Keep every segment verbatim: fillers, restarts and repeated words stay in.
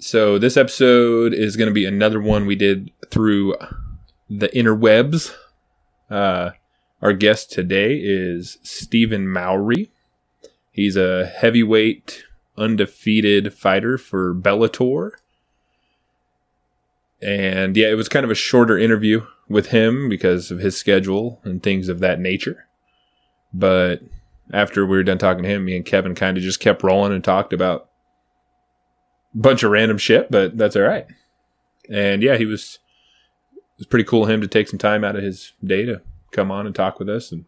So this episode is going to be another one we did through the interwebs. Uh, our guest today is Steven Mowry. He's a heavyweight, undefeated fighter for Bellator. And yeah, it was kind of a shorter interview with him because of his schedule and things of that nature. But after we were done talking to him, me and Kevin kind of just kept rolling and talked about a bunch of random shit, but that's all right. And yeah, he was, it was pretty cool of him to take some time out of his day to come on and talk with us. And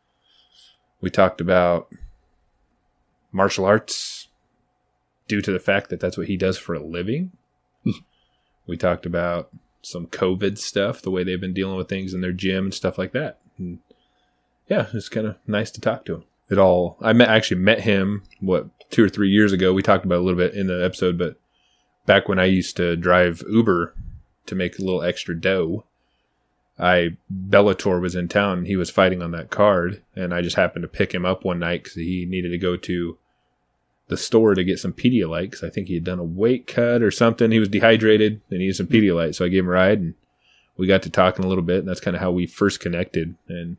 we talked about martial arts due to the fact that that's what he does for a living. We talked about some COVID stuff, the way they've been dealing with things in their gym and stuff like that. And yeah, it's kind of nice to talk to him. It all, I met, actually met him, what, two or three years ago. We talked about it a little bit in the episode, but back when I used to drive Uber to make a little extra dough, I, Bellator was in town and he was fighting on that card. And I just happened to pick him up one night because he needed to go to the store to get some Pedialyte because I think he had done a weight cut or something. He was dehydrated and he needed some Pedialyte. So I gave him a ride and we got to talking a little bit. And that's kind of how we first connected. And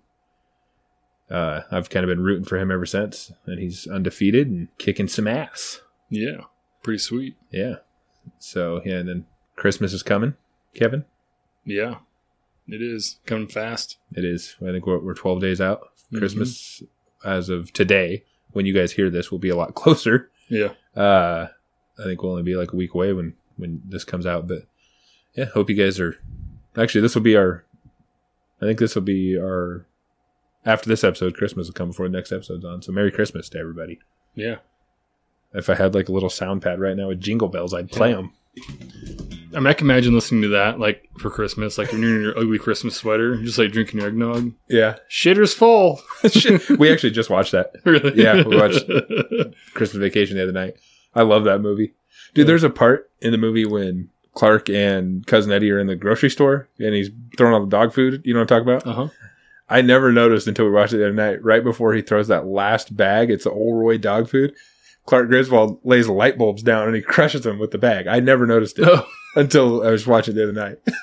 Uh, I've kind of been rooting for him ever since, and he's undefeated and kicking some ass. Yeah, pretty sweet. Yeah. So, yeah, and then Christmas is coming, Kevin? Yeah, it is. Coming fast. It is. I think we're, we're twelve days out. Mm-hmm. Christmas, as of today, when you guys hear this, will be a lot closer. Yeah. Uh, I think we'll only be like a week away when, when this comes out. But, yeah, hope you guys are... Actually, this will be our... I think this will be our... After this episode, Christmas will come before the next episode's on. So Merry Christmas to everybody. Yeah. If I had like a little sound pad right now with jingle bells, I'd play them. I mean, I can imagine listening to that like for Christmas, like when you're in your ugly Christmas sweater, just like drinking your eggnog. Yeah. Shitter's full. We actually just watched that. Really? Yeah, we watched Christmas Vacation the other night. I love that movie. Dude, yeah. There's a part in the movie when Clark and Cousin Eddie are in the grocery store and he's throwing all the dog food. You know what I'm talking about? Uh-huh. I never noticed until we watched it the other night. Right before he throws that last bag, it's the Old Roy dog food. Clark Griswold lays light bulbs down and he crushes them with the bag. I never noticed it oh. until I was watching it the other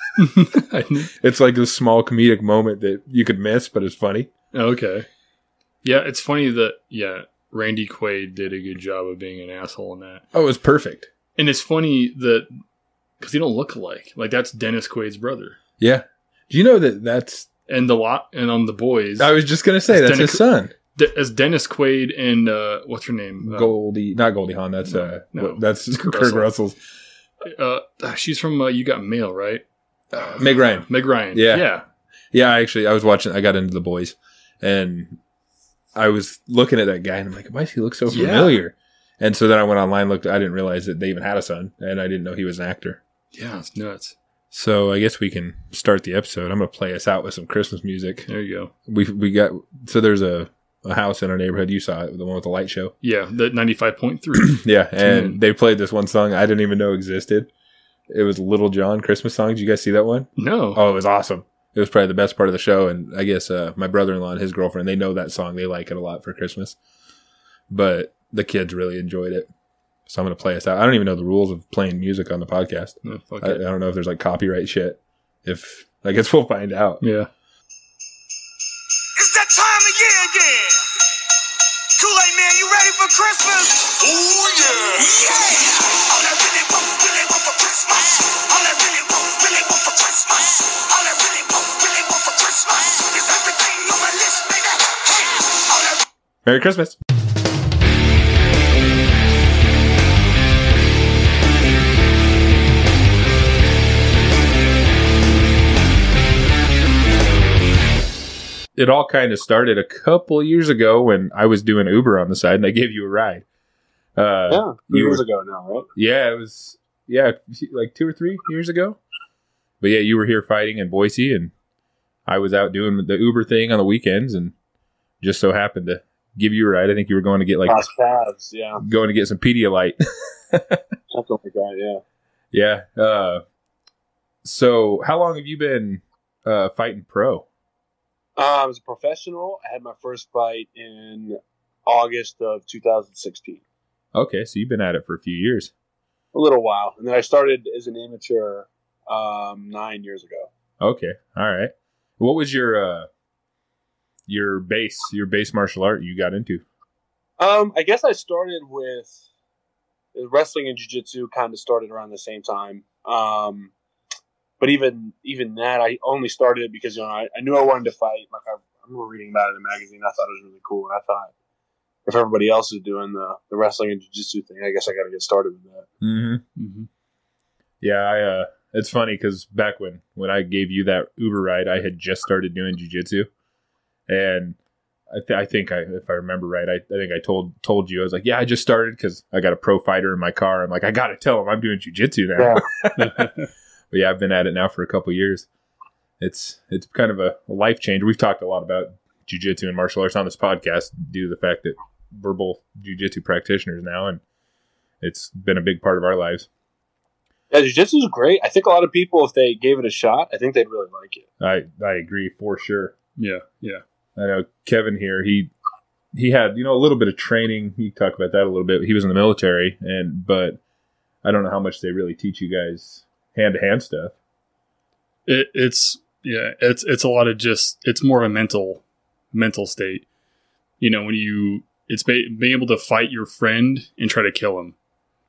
night. It's like this small comedic moment that you could miss, but it's funny. Okay. Yeah, it's funny that, yeah, Randy Quaid did a good job of being an asshole in that. Oh, it was perfect. And it's funny that, because they don't look alike. Like, that's Dennis Quaid's brother. Yeah. Do you know that that's... And the lot, and on The Boys. I was just going to say, that's Dennis, his son. De- as Dennis Quaid and, uh, what's her name? Goldie, uh, not Goldie Hawn, that's, no, uh, no, that's Kurt Russell. Russell's. Uh, she's from uh, You Got Mail, right? Uh, Meg Ryan. Meg Ryan. Yeah. Yeah. Yeah, actually, I was watching, I got into The Boys, and I was looking at that guy, and I'm like, why does he look so familiar? Yeah. And so then I went online, looked, I didn't realize that they even had a son, and I didn't know he was an actor. Yeah, it's nuts. So I guess we can start the episode. I'm going to play us out with some Christmas music. There you go. We we got, so there's a, a house in our neighborhood. You saw it, the one with the light show. Yeah, the ninety-five point three. Yeah, and they played this one song I didn't even know existed. It was Little John Christmas song. Did you guys see that one? No. Oh, it was awesome. It was probably the best part of the show. And I guess uh, my brother-in-law and his girlfriend, they know that song. They like it a lot for Christmas. But the kids really enjoyed it. So I'm going to play us out. I don't even know the rules of playing music on the podcast. No, fuck I, it. I don't know if there's like copyright shit. If I guess we'll find out. Yeah. It's that time of year again. Kool-Aid Man, you ready for Christmas? Oh yeah. Yeah. All I really want, really want for Christmas. All I really want, really want for Christmas. All I really want, really want for Christmas is everything on my list, baby. Hey. All I- Merry Christmas. It all kind of started a couple years ago when I was doing Uber on the side and I gave you a ride. Uh, yeah, years were, ago now, right? Yeah, it was, yeah, like two or three years ago. But yeah, you were here fighting in Boise and I was out doing the Uber thing on the weekends and just so happened to give you a ride. I think you were going to get like, cross paths, yeah. Going to get some Pedialyte. Something like that, yeah. Yeah. Uh, so how long have you been uh, fighting pro? Uh, I was a professional. I had my first fight in August of two thousand sixteen. Okay, so you've been at it for a few years. a little while, and then I started as an amateur um, nine years ago. Okay, all right. What was your uh, your base your base martial art you got into? Um, I guess I started with wrestling and jiu-jitsu. Kind of started around the same time. Um, but even even that, I only started it because you know I, I knew I wanted to fight. Like I, I remember reading about it in a magazine. I thought it was really cool, and I thought if everybody else is doing the, the wrestling and jiu-jitsu thing, I guess I got to get started with that. Mm-hmm. Mm-hmm. Yeah, I. Uh, it's funny because back when when I gave you that Uber ride, I had just started doing jiu-jitsu, and I, th- I think I, if I remember right, I, I think I told told you I was like, yeah, I just started because I got a pro fighter in my car. I'm like, I got to tell him I'm doing jiu-jitsu now. Yeah. But yeah, I've been at it now for a couple of years. It's it's kind of a, a life changer. We've talked a lot about jiu-jitsu and martial arts on this podcast due to the fact that we're both jiu-jitsu practitioners now, and it's been a big part of our lives. Yeah, jiu-jitsu is great. I think a lot of people, if they gave it a shot, I think they'd really like it. I, I agree for sure. Yeah, yeah. I know Kevin here, he he had, you know, a little bit of training. You talk about that a little bit. He was in the military, and but I don't know how much they really teach you guys hand-to-hand stuff. It, it's, yeah, it's it's a lot of just, it's more of a mental, mental state. You know, when you, it's ba- being able to fight your friend and try to kill him,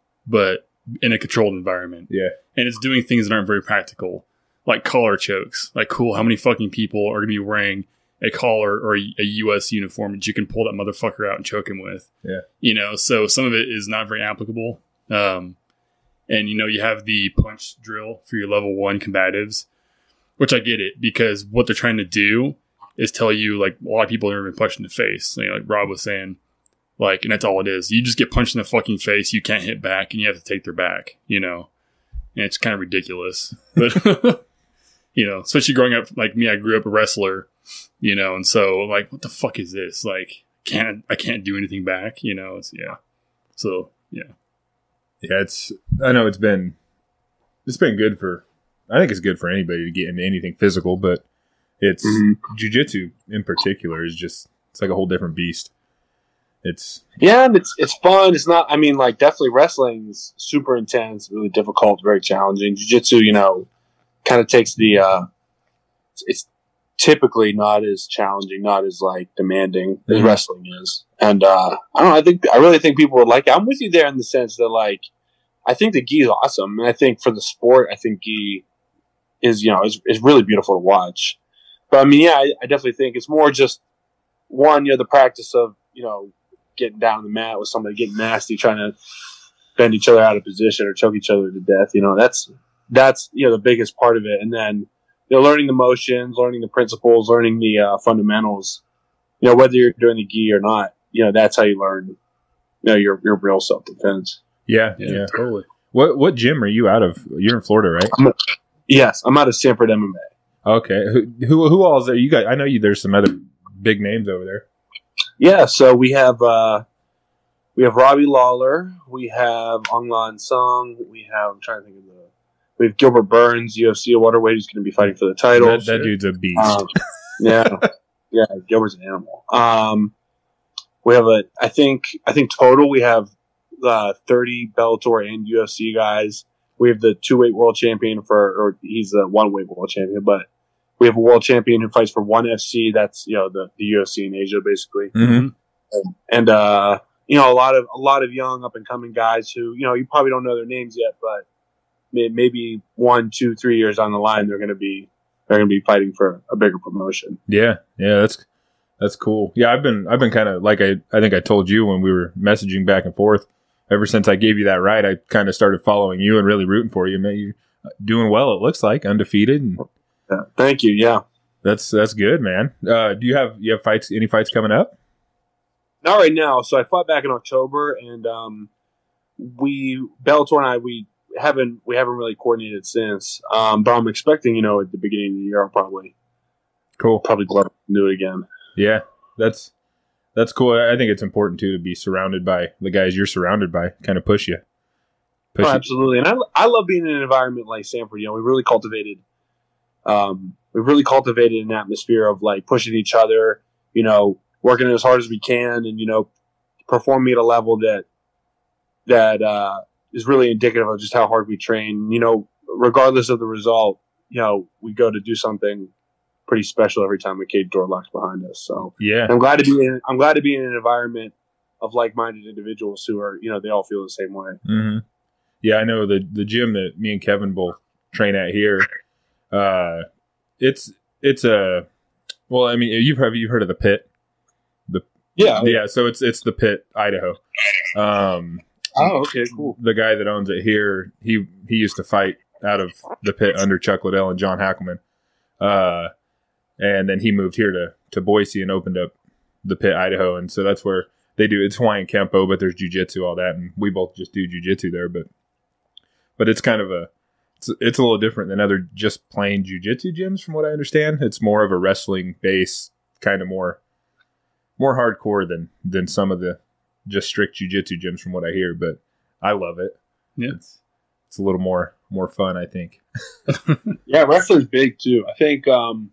but in a controlled environment. Yeah. And it's doing things that aren't very practical, like collar chokes. Like, cool, how many fucking people are going to be wearing a collar or a, a U S uniform that you can pull that motherfucker out and choke him with? Yeah. You know, so some of it is not very applicable. Um, and, you know, you have the punch drill for your level one combatives, which I get it, because what they're trying to do is tell you, like, a lot of people have never been punched in the face. You know, like Rob was saying, like, and that's all it is. You just get punched in the fucking face, you can't hit back, and you have to take their back, you know? And it's kind of ridiculous. But, you know, especially growing up, like me, I grew up a wrestler, you know, and so, like, what the fuck is this? Like, can't I can't do anything back, you know? It's, yeah. So, yeah. Yeah, it's, I know it's been, it's been good for, I think it's good for anybody to get into anything physical, but it's, mm-hmm. jiu-jitsu in particular is just, it's like a whole different beast. It's, yeah, and it's, it's fun. It's not, I mean, like, definitely wrestling's super intense, really difficult, very challenging. Jiu-jitsu, you know, kind of takes the, uh, it's, it's typically not as challenging, not as, like, demanding as mm-hmm. wrestling is. And, uh, I don't know, I think, I really think people would like it. I'm with you there in the sense that, like, I think the gi is awesome. And I think for the sport, I think gi is, you know, is, is really beautiful to watch. But, I mean, yeah, I, I definitely think it's more just, one, you know, the practice of, you know, getting down on the mat with somebody, getting nasty, trying to bend each other out of position or choke each other to death. You know, that's, that's, you know, the biggest part of it. And then, you know, learning the motions, learning the principles, learning the uh, fundamentals, you know, whether you're doing the gi or not, you know, that's how you learn, you know, your, your real self-defense. Yeah, yeah, yeah, totally. What, what gym are you out of? You're in Florida, right? I'm a, yes. I'm out of Sanford M M A. Okay. Who, who, who all is there? You got, I know you, there's some other big names over there. Yeah, so we have uh, we have Robbie Lawler, we have Aung Lan Sung, we have I'm trying to think of the we have Gilbert Burns, U F C welterweight, who's going to be fighting for the title. That, that dude's a beast. Um, yeah, yeah, Gilbert's an animal. Um, we have a I think I think total we have uh, thirty Bellator and U F C guys. We have the two weight world champion for, or he's a one weight world champion, but. We have a world champion who fights for one F C. That's, you know, the, the U F C in Asia, basically. Mm-hmm. And, and uh, you know, a lot of a lot of young up and coming guys who, you know, you probably don't know their names yet, but may, maybe one, two, three years on the line, they're going to be they're going to be fighting for a bigger promotion. Yeah, yeah, that's that's cool. Yeah, I've been I've been kind of like I I think I told you when we were messaging back and forth. Ever since I gave you that ride, I kind of started following you and really rooting for you. Man, you're doing well. It looks like undefeated. And, Yeah, thank you. Yeah, that's that's good, man. Uh, do you have you have fights? Any fights coming up? Not right now. So I fought back in October, and um, we Bellator and I we haven't we haven't really coordinated since. Um, but I'm expecting, you know, at the beginning of the year, I'll probably cool probably go up and do it again. Yeah, that's that's cool. I think it's important too to be surrounded by the guys you're surrounded by. Kind of push you. Push oh, absolutely, you. And I I love being in an environment like Sanford. You know, we really cultivated. Um, we've really cultivated an atmosphere of like pushing each other, you know, working as hard as we can and, you know, performing at a level that, that, uh, is really indicative of just how hard we train. You know, regardless of the result, you know, we go to do something pretty special every time the cage door locks behind us. So Yeah. I'm glad to be in, I'm glad to be in an environment of like-minded individuals who are, you know, they all feel the same way. Mm-hmm. Yeah, I know the the gym that me and Kevin both train at here. Uh, it's it's a well, I mean, you've have you heard of the Pit? The Yeah. yeah. So it's it's the Pit, Idaho. Um, Oh, okay, cool. the guy that owns it here, he he used to fight out of the Pit under Chuck Liddell and John Hackelman. Uh, and then he moved here to to Boise and opened up the Pit, Idaho, and so that's where they do it's Hawaiian Kempo, but there's jiu-jitsu, all that, and we both just do jiu-jitsu there, but but it's kind of a it's, it's a little different than other just plain jiu-jitsu gyms from what I understand. It's more of a wrestling base, kind of more more hardcore than than some of the just strict jiu-jitsu gyms from what I hear, but I love it. Yeah. It's it's a little more more fun, I think. Yeah, wrestling's big too. I think um,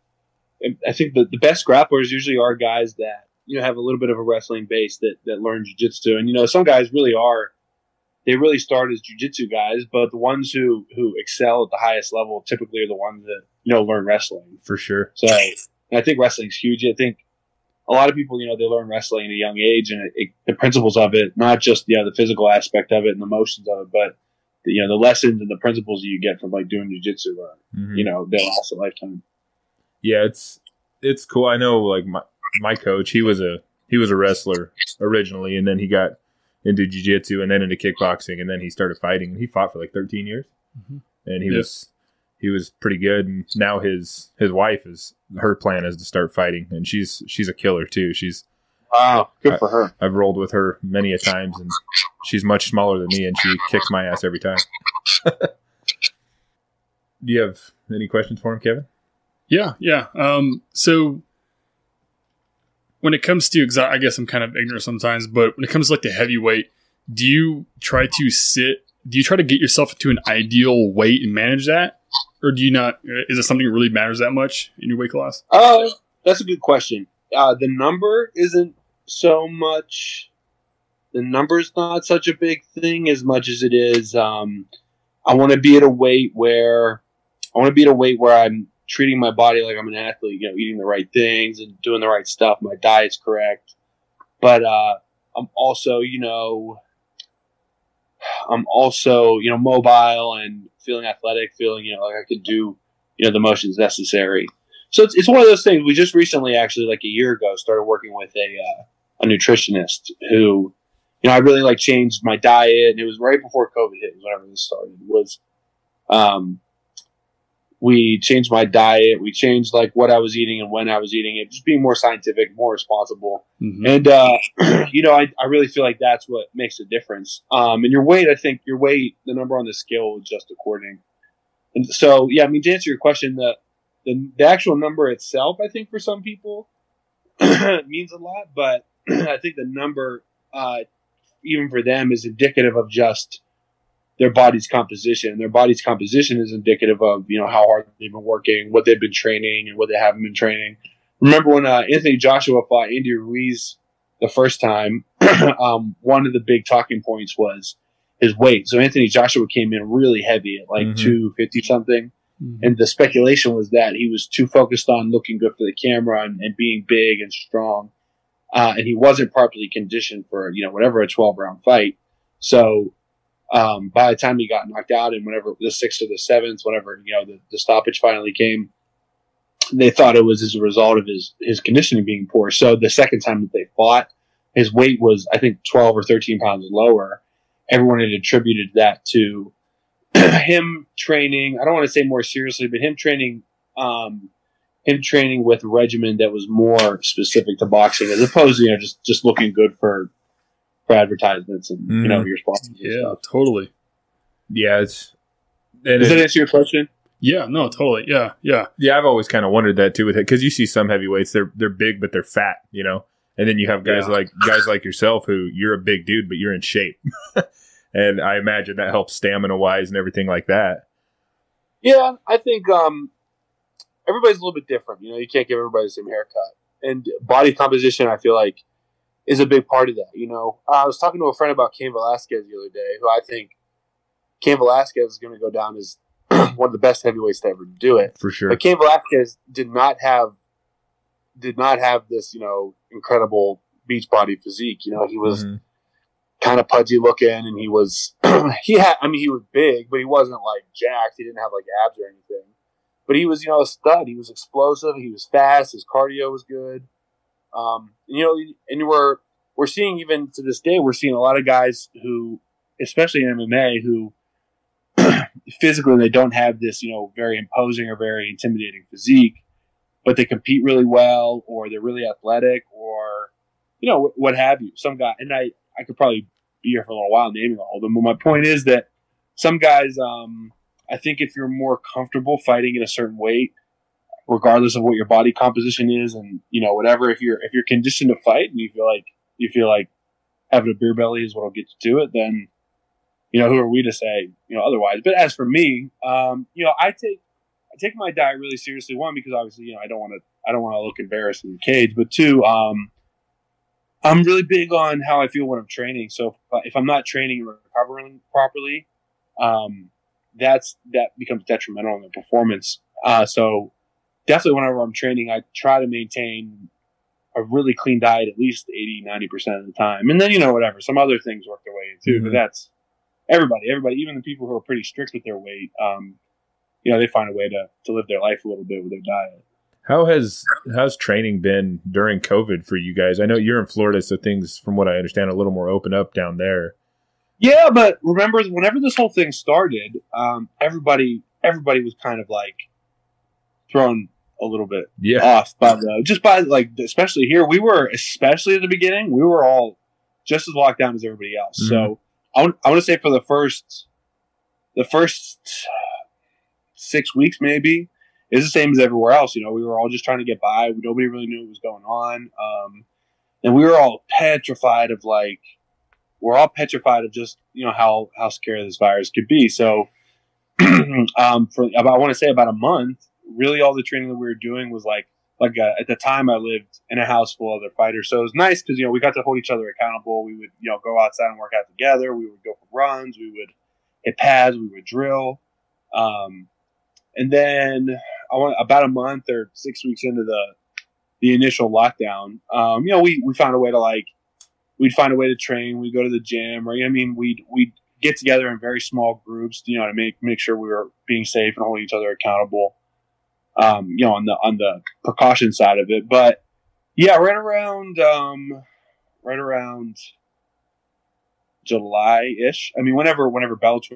I think the, the best grapplers usually are guys that, you know, have a little bit of a wrestling base that, that learn jiu-jitsu. And, you know, some guys really are, they really start as jiu-jitsu guys, but the ones who, who excel at the highest level typically are the ones that, you know, learn wrestling. For sure. So I think wrestling's huge. I think a lot of people, you know, they learn wrestling at a young age, and it, it, the principles of it, not just, you know, the physical aspect of it and the motions of it, but, the, you know, the lessons and the principles you get from, like, doing jiu-jitsu, are, Mm-hmm. you know, they'll last a lifetime. Yeah, it's it's cool. I know, like my my coach, he was a he was a wrestler originally, and then he got into jiu-jitsu and then into kickboxing, and then he started fighting. He fought for like thirteen years, Mm-hmm. and he Yep. was he was pretty good. And now his his wife is her plan is to start fighting, and she's she's a killer too. She's Wow, good for her. I've rolled with her many a times, and she's much smaller than me, and she kicks my ass every time. Do you have any questions for him, Kevin? Yeah, yeah. Um, so when it comes to, exa- I guess I'm kind of ignorant sometimes, but when it comes to like the heavyweight, do you try to sit, do you try to get yourself into an ideal weight and manage that? Or do you not, is it something that really matters that much in your weight class? Uh, that's a good question. Uh, the number isn't so much, the number's not such a big thing as much as it is, um, I want to be at a weight where, I want to be at a weight where I'm treating my body like I'm an athlete, you know, eating the right things and doing the right stuff. My diet's correct. But, uh, I'm also, you know, I'm also, you know, mobile and feeling athletic, feeling, you know, like I could do, you know, the motions necessary. So it's, it's one of those things. We just recently, actually, like a year ago, started working with a, uh, a nutritionist who, you know, I really like changed my diet, and it was right before COVID hit, whenever this started, was, um, we changed my diet. We changed like what I was eating and when I was eating it, just being more scientific, more responsible. Mm-hmm. And, uh, you know, I, I really feel like that's what makes a difference. Um, and your weight, I think your weight, the number on the scale will adjust according. And so, yeah, I mean, to answer your question, the, the, the actual number itself, I think for some people means a lot, but I think the number, uh, even for them is indicative of just their body's composition. And their body's composition is indicative of, you know, how hard they've been working, what they've been training, and what they haven't been training. Remember when uh, Anthony Joshua fought Andy Ruiz the first time, um, one of the big talking points was his weight. So Anthony Joshua came in really heavy at like Mhm. two fifty something. Mm-hmm. And the speculation was that he was too focused on looking good for the camera and, and being big and strong. Uh, and he wasn't properly conditioned for, you know, whatever a twelve round fight. So, um, by the time he got knocked out in whatever the sixth or the seventh, whenever, you know, the, the stoppage finally came, they thought it was as a result of his, his conditioning being poor. So the second time that they fought, his weight was, I think, twelve or thirteen pounds lower. Everyone had attributed that to him training. I don't want to say more seriously, but him training, um, him training with a regimen that was more specific to boxing, as opposed to, you know, just, just looking good for, for advertisements and, Mhm. you know, your sponsors. and Yeah, stuff. totally. Yeah, it's and Does that it, answer your question? Yeah, no, totally. Yeah, yeah. yeah. I've always kind of wondered that too with it, because you see some heavyweights, they're they're big but they're fat, you know, and then you have guys Yeah. like guys like yourself who you're a big dude but you're in shape, and I imagine that helps stamina wise and everything like that. Yeah, I think um, everybody's a little bit different. You know, you can't give everybody the same haircut. And body composition, I feel like, is a big part of that. You know, I was talking to a friend about Cain Velasquez the other day, who I think Cain Velasquez is going to go down as one of the best heavyweights to ever do it. For sure. But Cain Velasquez did not have did not have this, you know, incredible beach body physique. You know, he was mm-hmm. kind of pudgy looking, and he was he had I mean he was big, but he wasn't like jacked. He didn't have like abs or anything. But he was, you know, a stud. He was explosive. He was fast. His cardio was good. Um, and, you know, and we're we're seeing even to this day, we're seeing a lot of guys who, especially in M M A, who physically they don't have this, you know, very imposing or very intimidating physique, but they compete really well, or they're really athletic, or you know, what have you. Some guy, and I, I could probably be here for a little while naming all of them, but my point is that some guys, um, I think if you're more comfortable fighting at a certain weight, regardless of what your body composition is, and you know, whatever, if you're if you're conditioned to fight and you feel like you feel like having a beer belly is what'll get you to it, then you know, who are we to say, you know, otherwise? But as for me, um, you know, I take I take my diet really seriously. One, because obviously, you know, I don't want to I don't want to look embarrassed in the cage. But two, um, I'm really big on how I feel when I'm training. So if, if I'm not training and recovering properly, um, that's that becomes detrimental on the performance. Uh, so definitely, whenever I'm training, I try to maintain a really clean diet at least eighty, ninety percent of the time. And then, you know, whatever, some other things work their way in too. Mm-hmm. But that's everybody, everybody, even the people who are pretty strict with their weight, um, you know, they find a way to, to live their life a little bit with their diet. How has how's training been during COVID for you guys? I know you're in Florida, so things, from what I understand, are a little more open up down there. Yeah, but remember, whenever this whole thing started, um, everybody everybody was kind of like thrown a little bit yeah. off by the just by like, especially here, we were, especially at the beginning, we were all just as locked down as everybody else. Mm-hmm. So I want, I want to say for the first the first six weeks maybe is the same as everywhere else. You know, we were all just trying to get by. Nobody really knew what was going on, um, and we were all petrified of like we're all petrified of just, you know, how how scary this virus could be. So um, for about, I want to say about a month, really all the training that we were doing was like like uh, at the time I lived in a house full of other fighters, so it was nice because, you know, we got to hold each other accountable. We would, you know, go outside and work out together. We would go for runs. We would hit pads. We would drill. Um, and then I want about a month or six weeks into the the initial lockdown, um, you know, we we found a way to like we'd find a way to train. We'd go to the gym, or I mean, we'd we'd get together in very small groups, you know, to make make sure we were being safe and holding each other accountable. Um, you know, on the on the precaution side of it, but yeah, right around um, right around July-ish. I mean, whenever whenever Bellator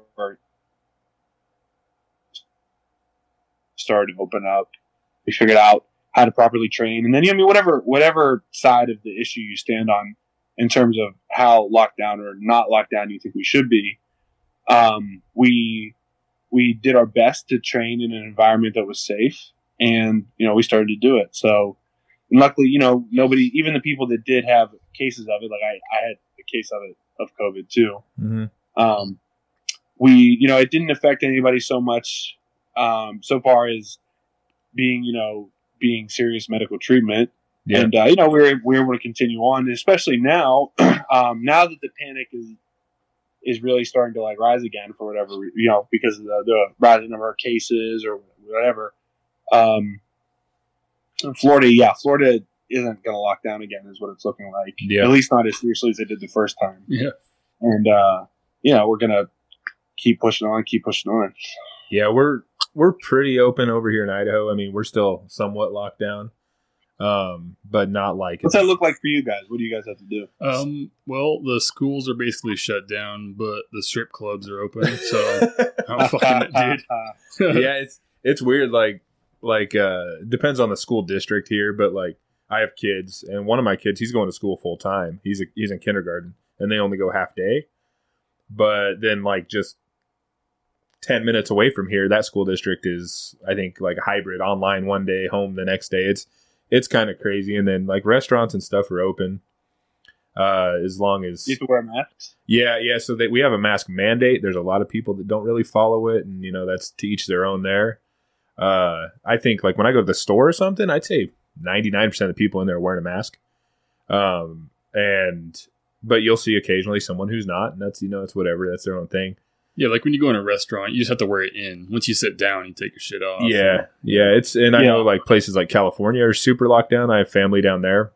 started to open up, we figured out how to properly train, and then, I mean, whatever whatever side of the issue you stand on in terms of how locked down or not locked down you think we should be, um, we. We did our best to train in an environment that was safe, and, you know, we started to do it. So, and luckily, you know, nobody, even the people that did have cases of it, like I, I had a case of it, of COVID too. Mm-hmm. Um, we, you know, it didn't affect anybody so much, um, so far as being, you know, being serious medical treatment. Yeah. And, uh, you know, we were, we were able to continue on, especially now, um, now that the panic is, is really starting to like rise again for whatever, you know, because of the, the rising number of cases or whatever. Um, Florida, yeah, Florida isn't going to lock down again, is what it's looking like. Yeah. At least not as seriously as they did the first time. Yeah. And, uh, you know, we're going to keep pushing on, keep pushing on. Yeah, we're, we're pretty open over here in Idaho. I mean, we're still somewhat locked down. Um, but not like. What's that look like for you guys? What do you guys have to do? Um, well, the schools are basically shut down, but the strip clubs are open. So I'm fucking it, dude. Yeah, it's it's weird. Like like uh, depends on the school district here, but like I have kids, and one of my kids, he's going to school full time. He's a, he's in kindergarten, and they only go half day. But then like just ten minutes away from here, that school district is, I think, like a hybrid, online one day, home the next day. It's It's kind of crazy. And then like restaurants and stuff are open uh, as long as you have to wear masks. Yeah. Yeah. So that we have a mask mandate. There's a lot of people that don't really follow it. And, you know, that's to each their own there. Uh, I think like when I go to the store or something, I'd say ninety-nine percent of the people in there are wearing a mask. Um, and but you'll see occasionally someone who's not, and that's you know it's whatever, that's their own thing. Yeah, like when you go in a restaurant, you just have to wear it in. Once you sit down, you take your shit off. Yeah, yeah. It's and I Yeah. know like places like California are super locked down. I have family down there.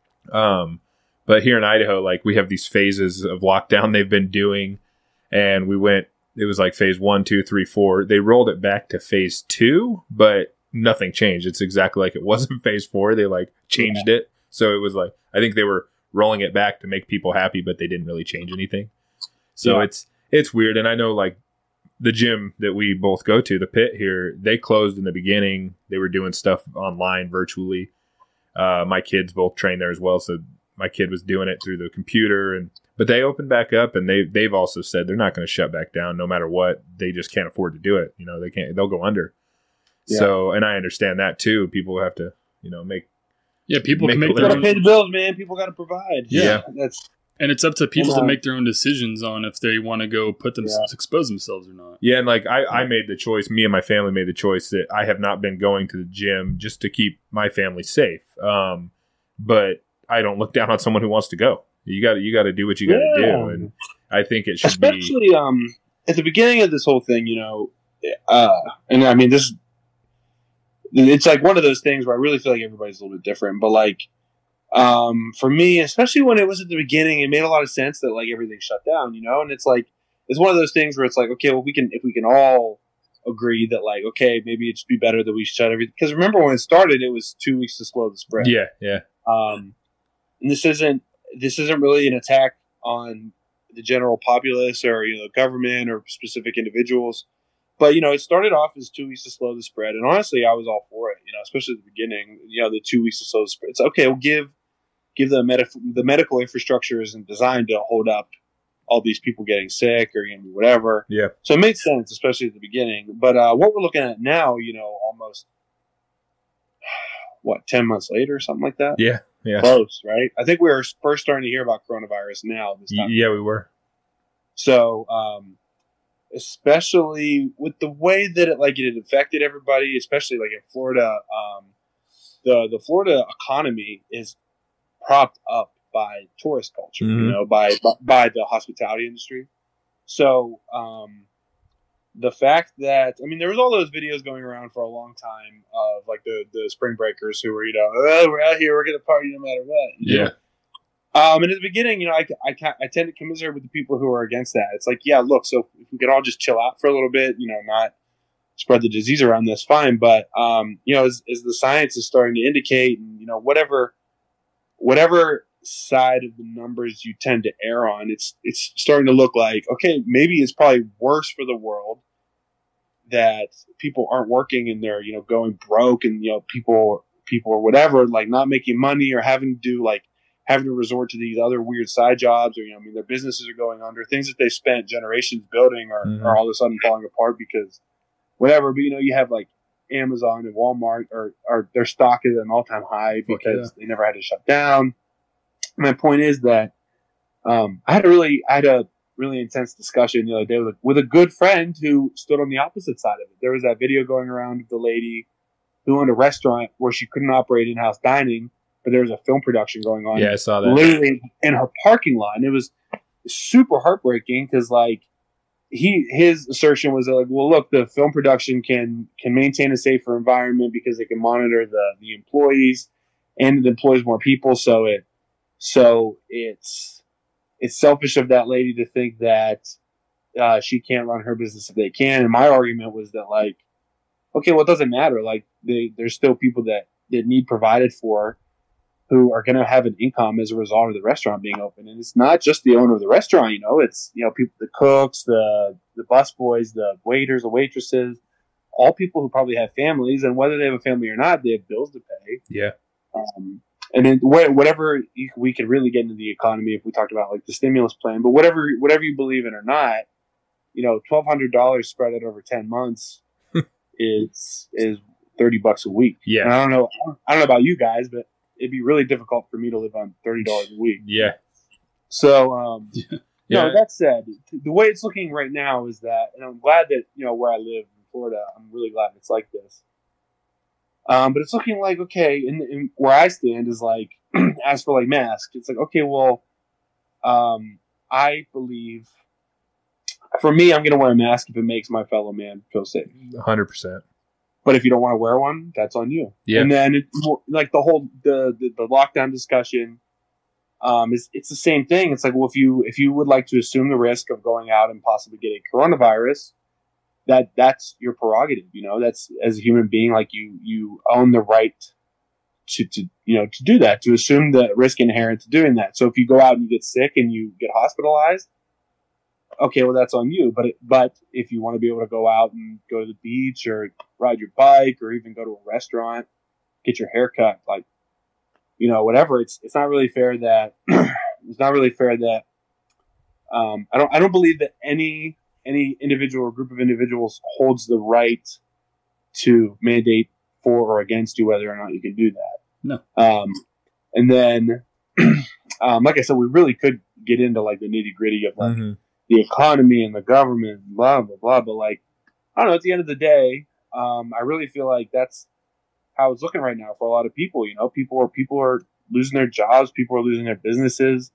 Um, but here in Idaho, like we have these phases of lockdown they've been doing, and we went. It was like phase one, two, three, four. They rolled it back to phase two, but nothing changed. It's exactly like it was in phase four. They like changed yeah. it, so it was like I think they were rolling it back to make people happy, but they didn't really change anything. So yeah. it's. It's weird, and I know, like, the gym that we both go to, the pit here, they closed in the beginning. They were doing stuff online virtually. Uh, my kids both train there as well, so my kid was doing it through the computer. And but they opened back up, and they, they've also said they're not going to shut back down no matter what. They just can't afford to do it. You know, they can't. They'll go under. Yeah. So, and I understand that, too. People have to, you know, make Yeah, people make can make People their got own... to pay the bills, man. People got to provide. Yeah. yeah. That's... And it's up to people Yeah. to make their own decisions on if they want to go put themselves, Yeah. expose themselves or not. Yeah, and like I, I made the choice, me and my family made the choice that I have not been going to the gym just to keep my family safe. Um, but I don't look down on someone who wants to go. You got to you got to do what you got to Yeah. do, and I think it should Especially be. um, at the beginning of this whole thing, you know, uh, and I mean this, it's like one of those things where I really feel like everybody's a little bit different, but like. Um, for me, especially when it was at the beginning, it made a lot of sense that like everything shut down, you know, and it's like, it's one of those things where it's like, okay, well, we can, if we can all agree that like, okay, maybe it'd just be better that we shut everything. Cause remember when it started, it was two weeks to slow the spread. Yeah. Yeah. Um, and this isn't, this isn't really an attack on the general populace or, you know, the government or specific individuals. But, you know, it started off as two weeks to slow the spread. And honestly, I was all for it, you know, especially at the beginning, you know, the two weeks to slow the spread. It's okay, we'll give, give the med- the medical infrastructure isn't designed to hold up all these people getting sick or you know, whatever. Yeah. So it made sense, especially at the beginning. But uh, what we're looking at now, you know, almost what ten months later, something like that. Yeah. Yeah. Close, right? I think we were first starting to hear about coronavirus now. This time. Yeah, we were. So, um, especially with the way that it like it affected everybody, especially like in Florida, um, the the Florida economy is propped up by tourist culture, Mhm. you know, by by the hospitality industry. So um, the fact that I mean, there was all those videos going around for a long time of like the the spring breakers who were, you know, oh, we're out here, we're gonna party no matter what. Yeah. Um, and at the beginning, you know, I, I, I tend to commiserate with the people who are against that. It's like, yeah, look, so if we could all just chill out for a little bit, you know, not spread the disease around, that's fine. But, um, you know, as, as the science is starting to indicate, and, you know, whatever whatever side of the numbers you tend to err on, it's it's starting to look like, okay, maybe it's probably worse for the world that people aren't working and they're, you know, going broke and, you know, people, people or whatever, like not making money or having to do like, having to resort to these other weird side jobs, or, you know, I mean, their businesses are going under. Things that they spent generations building are, Mhm. are all of a sudden falling apart because whatever. But, you know, you have like Amazon and Walmart, or, or their stock is at an all time high because yeah. they never had to shut down. My point is that um, I had a really, I had a really intense discussion the other day with a, with a good friend who stood on the opposite side of it. There was that video going around of the lady who owned a restaurant where she couldn't operate in-house dining, but there was a film production going on. Yeah, I saw that. Literally in her parking lot. And it was super heartbreaking because, like, he his assertion was like, well, look, the film production can can maintain a safer environment because they can monitor the, the employees, and it employs more people. So it so it's it's selfish of that lady to think that uh, she can't run her business if they can. And my argument was that, like, okay, well, it doesn't matter. Like, they, there's still people that, that need provided for, who are going to have an income as a result of the restaurant being open. And it's not just the owner of the restaurant, you know, it's, you know, people, the cooks, the, the busboys, the waiters, the waitresses, all people who probably have families, and whether they have a family or not, they have bills to pay. Yeah. Um, and then wh- whatever you, we could really get into the economy if we talked about like the stimulus plan, but whatever, whatever you believe in or not, you know, twelve hundred dollars spread out over ten months is, is thirty bucks a week. Yeah. And I don't know, I don't know about you guys, but it'd be really difficult for me to live on thirty dollars a week. Yeah. So, um, Yeah. no, that said, the way it's looking right now is that, and I'm glad that, you know, where I live in Florida, I'm really glad it's like this. Um, but it's looking like, okay, in, in where I stand is like, as for like masks, it's like, okay, well, um, I believe for me, I'm going to wear a mask if it makes my fellow man feel safe. one hundred percent. But if you don't want to wear one, that's on you. Yeah. And then, it, like the whole the, the the lockdown discussion, um, is it's the same thing. It's like, well, if you if you would like to assume the risk of going out and possibly getting coronavirus, that that's your prerogative. You know, that's as a human being, like you you own the right to to you know to do that, to assume the risk inherent to doing that. So if you go out and you get sick and you get hospitalized, okay, well, that's on you. But it, but if you want to be able to go out and go to the beach or ride your bike or even go to a restaurant, get your hair cut, like, you know, whatever, it's it's not really fair that it's not really fair that um, I don't I don't believe that any any individual or group of individuals holds the right to mandate for or against you whether or not you can do that. No. Um, and then, um, like I said, we really could get into like the nitty gritty of like. Mm-hmm. the economy and the government, blah, blah, blah. But, like, I don't know, at the end of the day, um, I really feel like that's how it's looking right now for a lot of people. You know, people are people are losing their jobs. People are losing their businesses.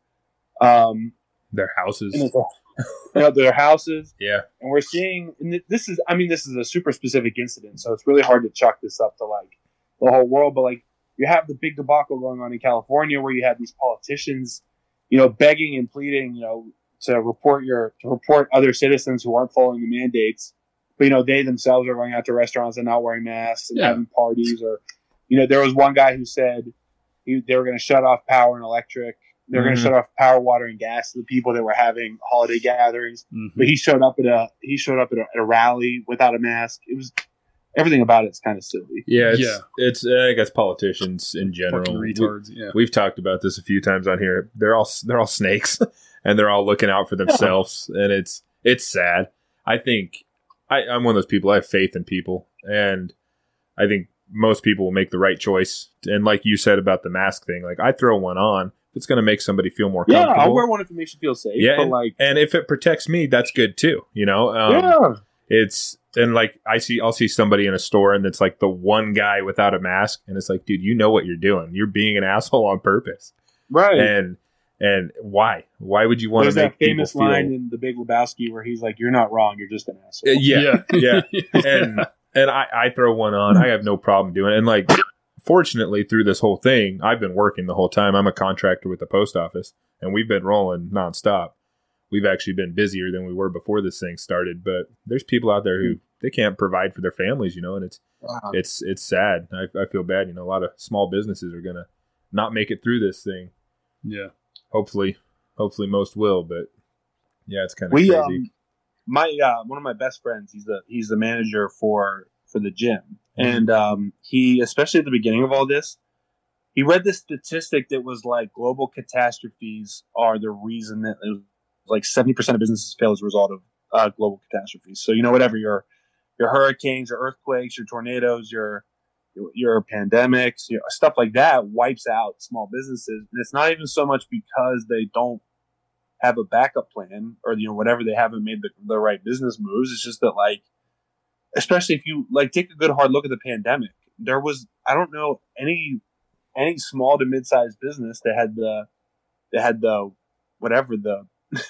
Um, their houses. You know, their houses. Yeah. And we're seeing, and this is, I mean, this is a super specific incident, so it's really hard to chalk this up to, like, the whole world. But, like, you have the big debacle going on in California where you have these politicians, you know, begging and pleading, you know, to report your to report other citizens who aren't following the mandates, but you know they themselves are going out to restaurants and not wearing masks and yeah. having parties. Or, you know, there was one guy who said he, they were going to shut off power and electric. They were mm-hmm. going to shut off power, water, and gas to the people that were having holiday gatherings. Mm-hmm. But he showed up at a he showed up at a, at a rally without a mask. It was everything about it's kind of silly. Yeah, it's, yeah. it's I guess politicians in general. Fucking retards. Yeah, we've talked about this a few times on here. They're all they're all snakes. And they're all looking out for themselves, yeah. and it's it's sad. I think I, I'm one of those people. I have faith in people, and I think most people will make the right choice. And like you said about the mask thing, like I throw one on if it's going to make somebody feel more yeah, comfortable. Yeah, I'll wear one if it makes you feel safe. Yeah, but and, like, and if it protects me, that's good too. You know, um, yeah. It's and like I see, I'll see somebody in a store, and it's like the one guy without a mask, and it's like, dude, you know what you're doing. You're being an asshole on purpose, right? And And why? Why would you want There's to make that famous people feel... line in The Big Lebowski where he's like, "You're not wrong. You're just an asshole." Uh, yeah, yeah. yeah. and and I, I throw one on. I have no problem doing it. And like, fortunately, through this whole thing, I've been working the whole time. I'm a contractor with the post office, and we've been rolling nonstop. We've actually been busier than we were before this thing started. But there's people out there who they can't provide for their families, you know, and it's wow. it's it's sad. I, I feel bad. You know, a lot of small businesses are gonna not make it through this thing. Yeah. Hopefully, hopefully most will, but yeah, it's kind of we, crazy. Um, my uh, one of my best friends, he's the he's the manager for for the gym, mm-hmm. and um, he, especially at the beginning of all this, he read this statistic that was like global catastrophes are the reason that it was like seventy percent of businesses fail as a result of uh, global catastrophes. So you know, whatever your your hurricanes, your earthquakes, your tornadoes, your your pandemics, you know, stuff like that wipes out small businesses. And it's not even so much because they don't have a backup plan or, you know, whatever, they haven't made the, the right business moves. It's just that, like, especially if you like take a good hard look at the pandemic, there was, I don't know any, any small to mid-sized business that had the, that had the, whatever the,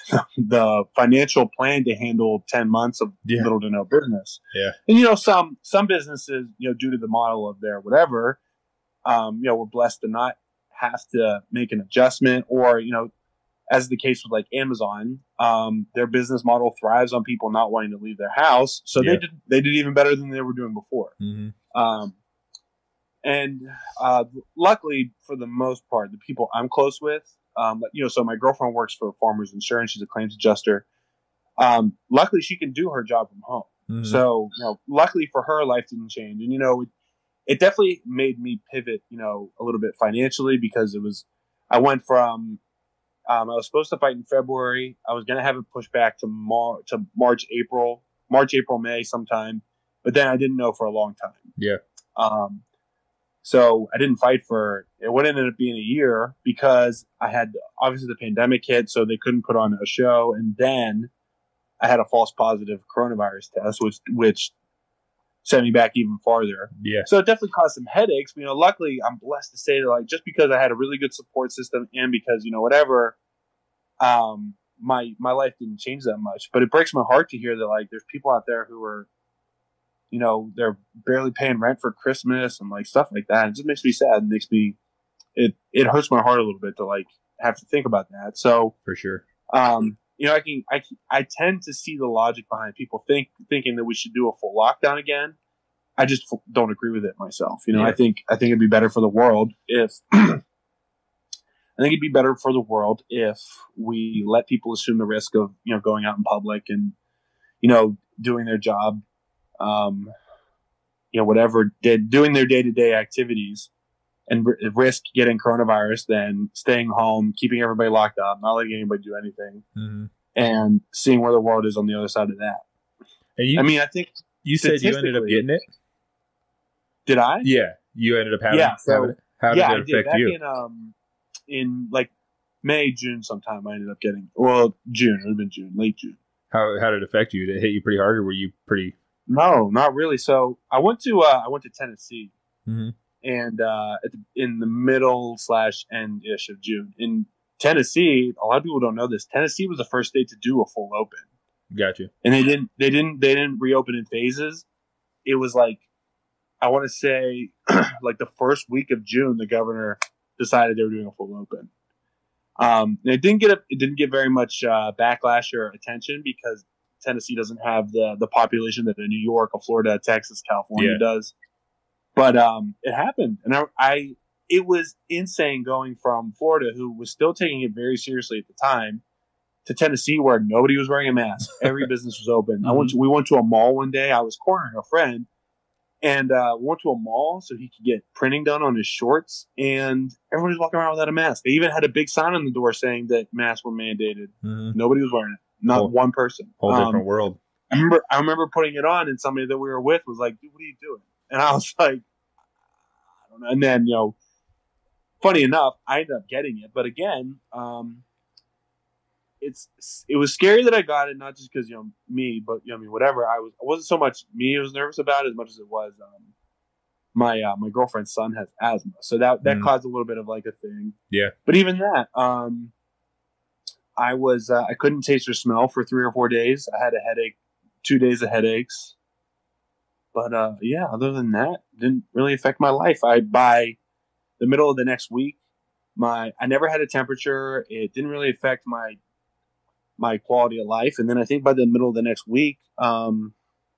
the financial plan to handle ten months of yeah. little to no business. Yeah. And, you know, some, some businesses, you know, due to the model of their whatever, um, you know, we're blessed to not have to make an adjustment or, you know, as the case with like Amazon, um, their business model thrives on people not wanting to leave their house. So yeah. they did, they did even better than they were doing before. Mm-hmm. Um, and, uh, luckily for the most part, the people I'm close with, Um, you know, so my girlfriend works for Farmers Insurance. She's a claims adjuster. Um, luckily, she can do her job from home. Mm-hmm. So, you know, luckily for her, life didn't change. And, you know, it, it definitely made me pivot, you know, a little bit financially because it was, I went from, um, I was supposed to fight in February. I was going to have it pushed back to, Mar- to March, April, March, April, May sometime. But then I didn't know for a long time. Yeah. Um, So I didn't fight for it. Would ended up being a year because I had obviously the pandemic hit, so they couldn't put on a show. And then I had a false positive coronavirus test, which which set me back even farther. Yeah. So it definitely caused some headaches. But, you know, luckily I'm blessed to say that, like, just because I had a really good support system and because, you know, whatever, um, my my life didn't change that much. But it breaks my heart to hear that, like, there's people out there who are, you know, they're barely paying rent for Christmas and, like, stuff like that. It just makes me sad. It makes me, it, it hurts my heart a little bit to, like, have to think about that. So, For sure. um, you know, I can, I, can, I tend to see the logic behind people think thinking that we should do a full lockdown again. I just f- don't agree with it myself. You know, Yeah. I think I think it'd be better for the world if I think it'd be better for the world if we let people assume the risk of, you know, going out in public and, you know, doing their job, um, you know, whatever, did doing their day to day activities. And r- risk getting coronavirus than staying home, keeping everybody locked up, not letting anybody do anything, Mm-hmm. and seeing where the world is on the other side of that. And you, I mean, I think you said you ended up statistically- getting it? did I? Yeah. You ended up having, Yeah, so- having it? How did yeah, it I did. affect Back you? in um, in like May, June, sometime I ended up getting. Well, June. It would have been June, late June. How how did it affect you? Did it hit you pretty hard, or were you pretty? No, not really. So I went to uh, I went to Tennessee, Mhm. and uh, at the, in the middle slash end ish of June in Tennessee. A lot of people don't know this. Tennessee was the first state to do a full open. Got you. And they didn't they didn't they didn't reopen in phases. It was like, I want to say like the first week of June the governor decided they were doing a full open. Um, and it didn't get a, it didn't get very much uh, backlash or attention because Tennessee doesn't have the the population that a New York, a Florida, a Texas, California Yeah. does. But um, it happened, and I, I it was insane going from Florida, who was still taking it very seriously at the time, to Tennessee, where nobody was wearing a mask. Every business was open. I went to, we went to a mall one day. I was cornering a friend, and uh, we went to a mall so he could get printing done on his shorts, and everybody was walking around without a mask. They even had a big sign on the door saying that masks were mandated. Mm-hmm. Nobody was wearing it. Not Whole- one person. Whole Um, different world. I remember I remember putting it on, and somebody that we were with was like, "Dude, what are you doing?" And I was like, "I don't know." And then, you know, funny enough, I ended up getting it. But again, um, it's it was scary that I got it, not just because, you know, me, but, you know, I mean, whatever. I was it wasn't so much me I was nervous about as much as it was um, my uh, my girlfriend's son has asthma, so that that Mm. caused a little bit of like a thing. Yeah. But even that, um, I was uh, I couldn't taste or smell for three or four days. I had a headache, two days of headaches. But uh, yeah, other than that, it didn't really affect my life. I by the middle of the next week, my I never had a temperature. It didn't really affect my my quality of life. And then I think by the middle of the next week, um,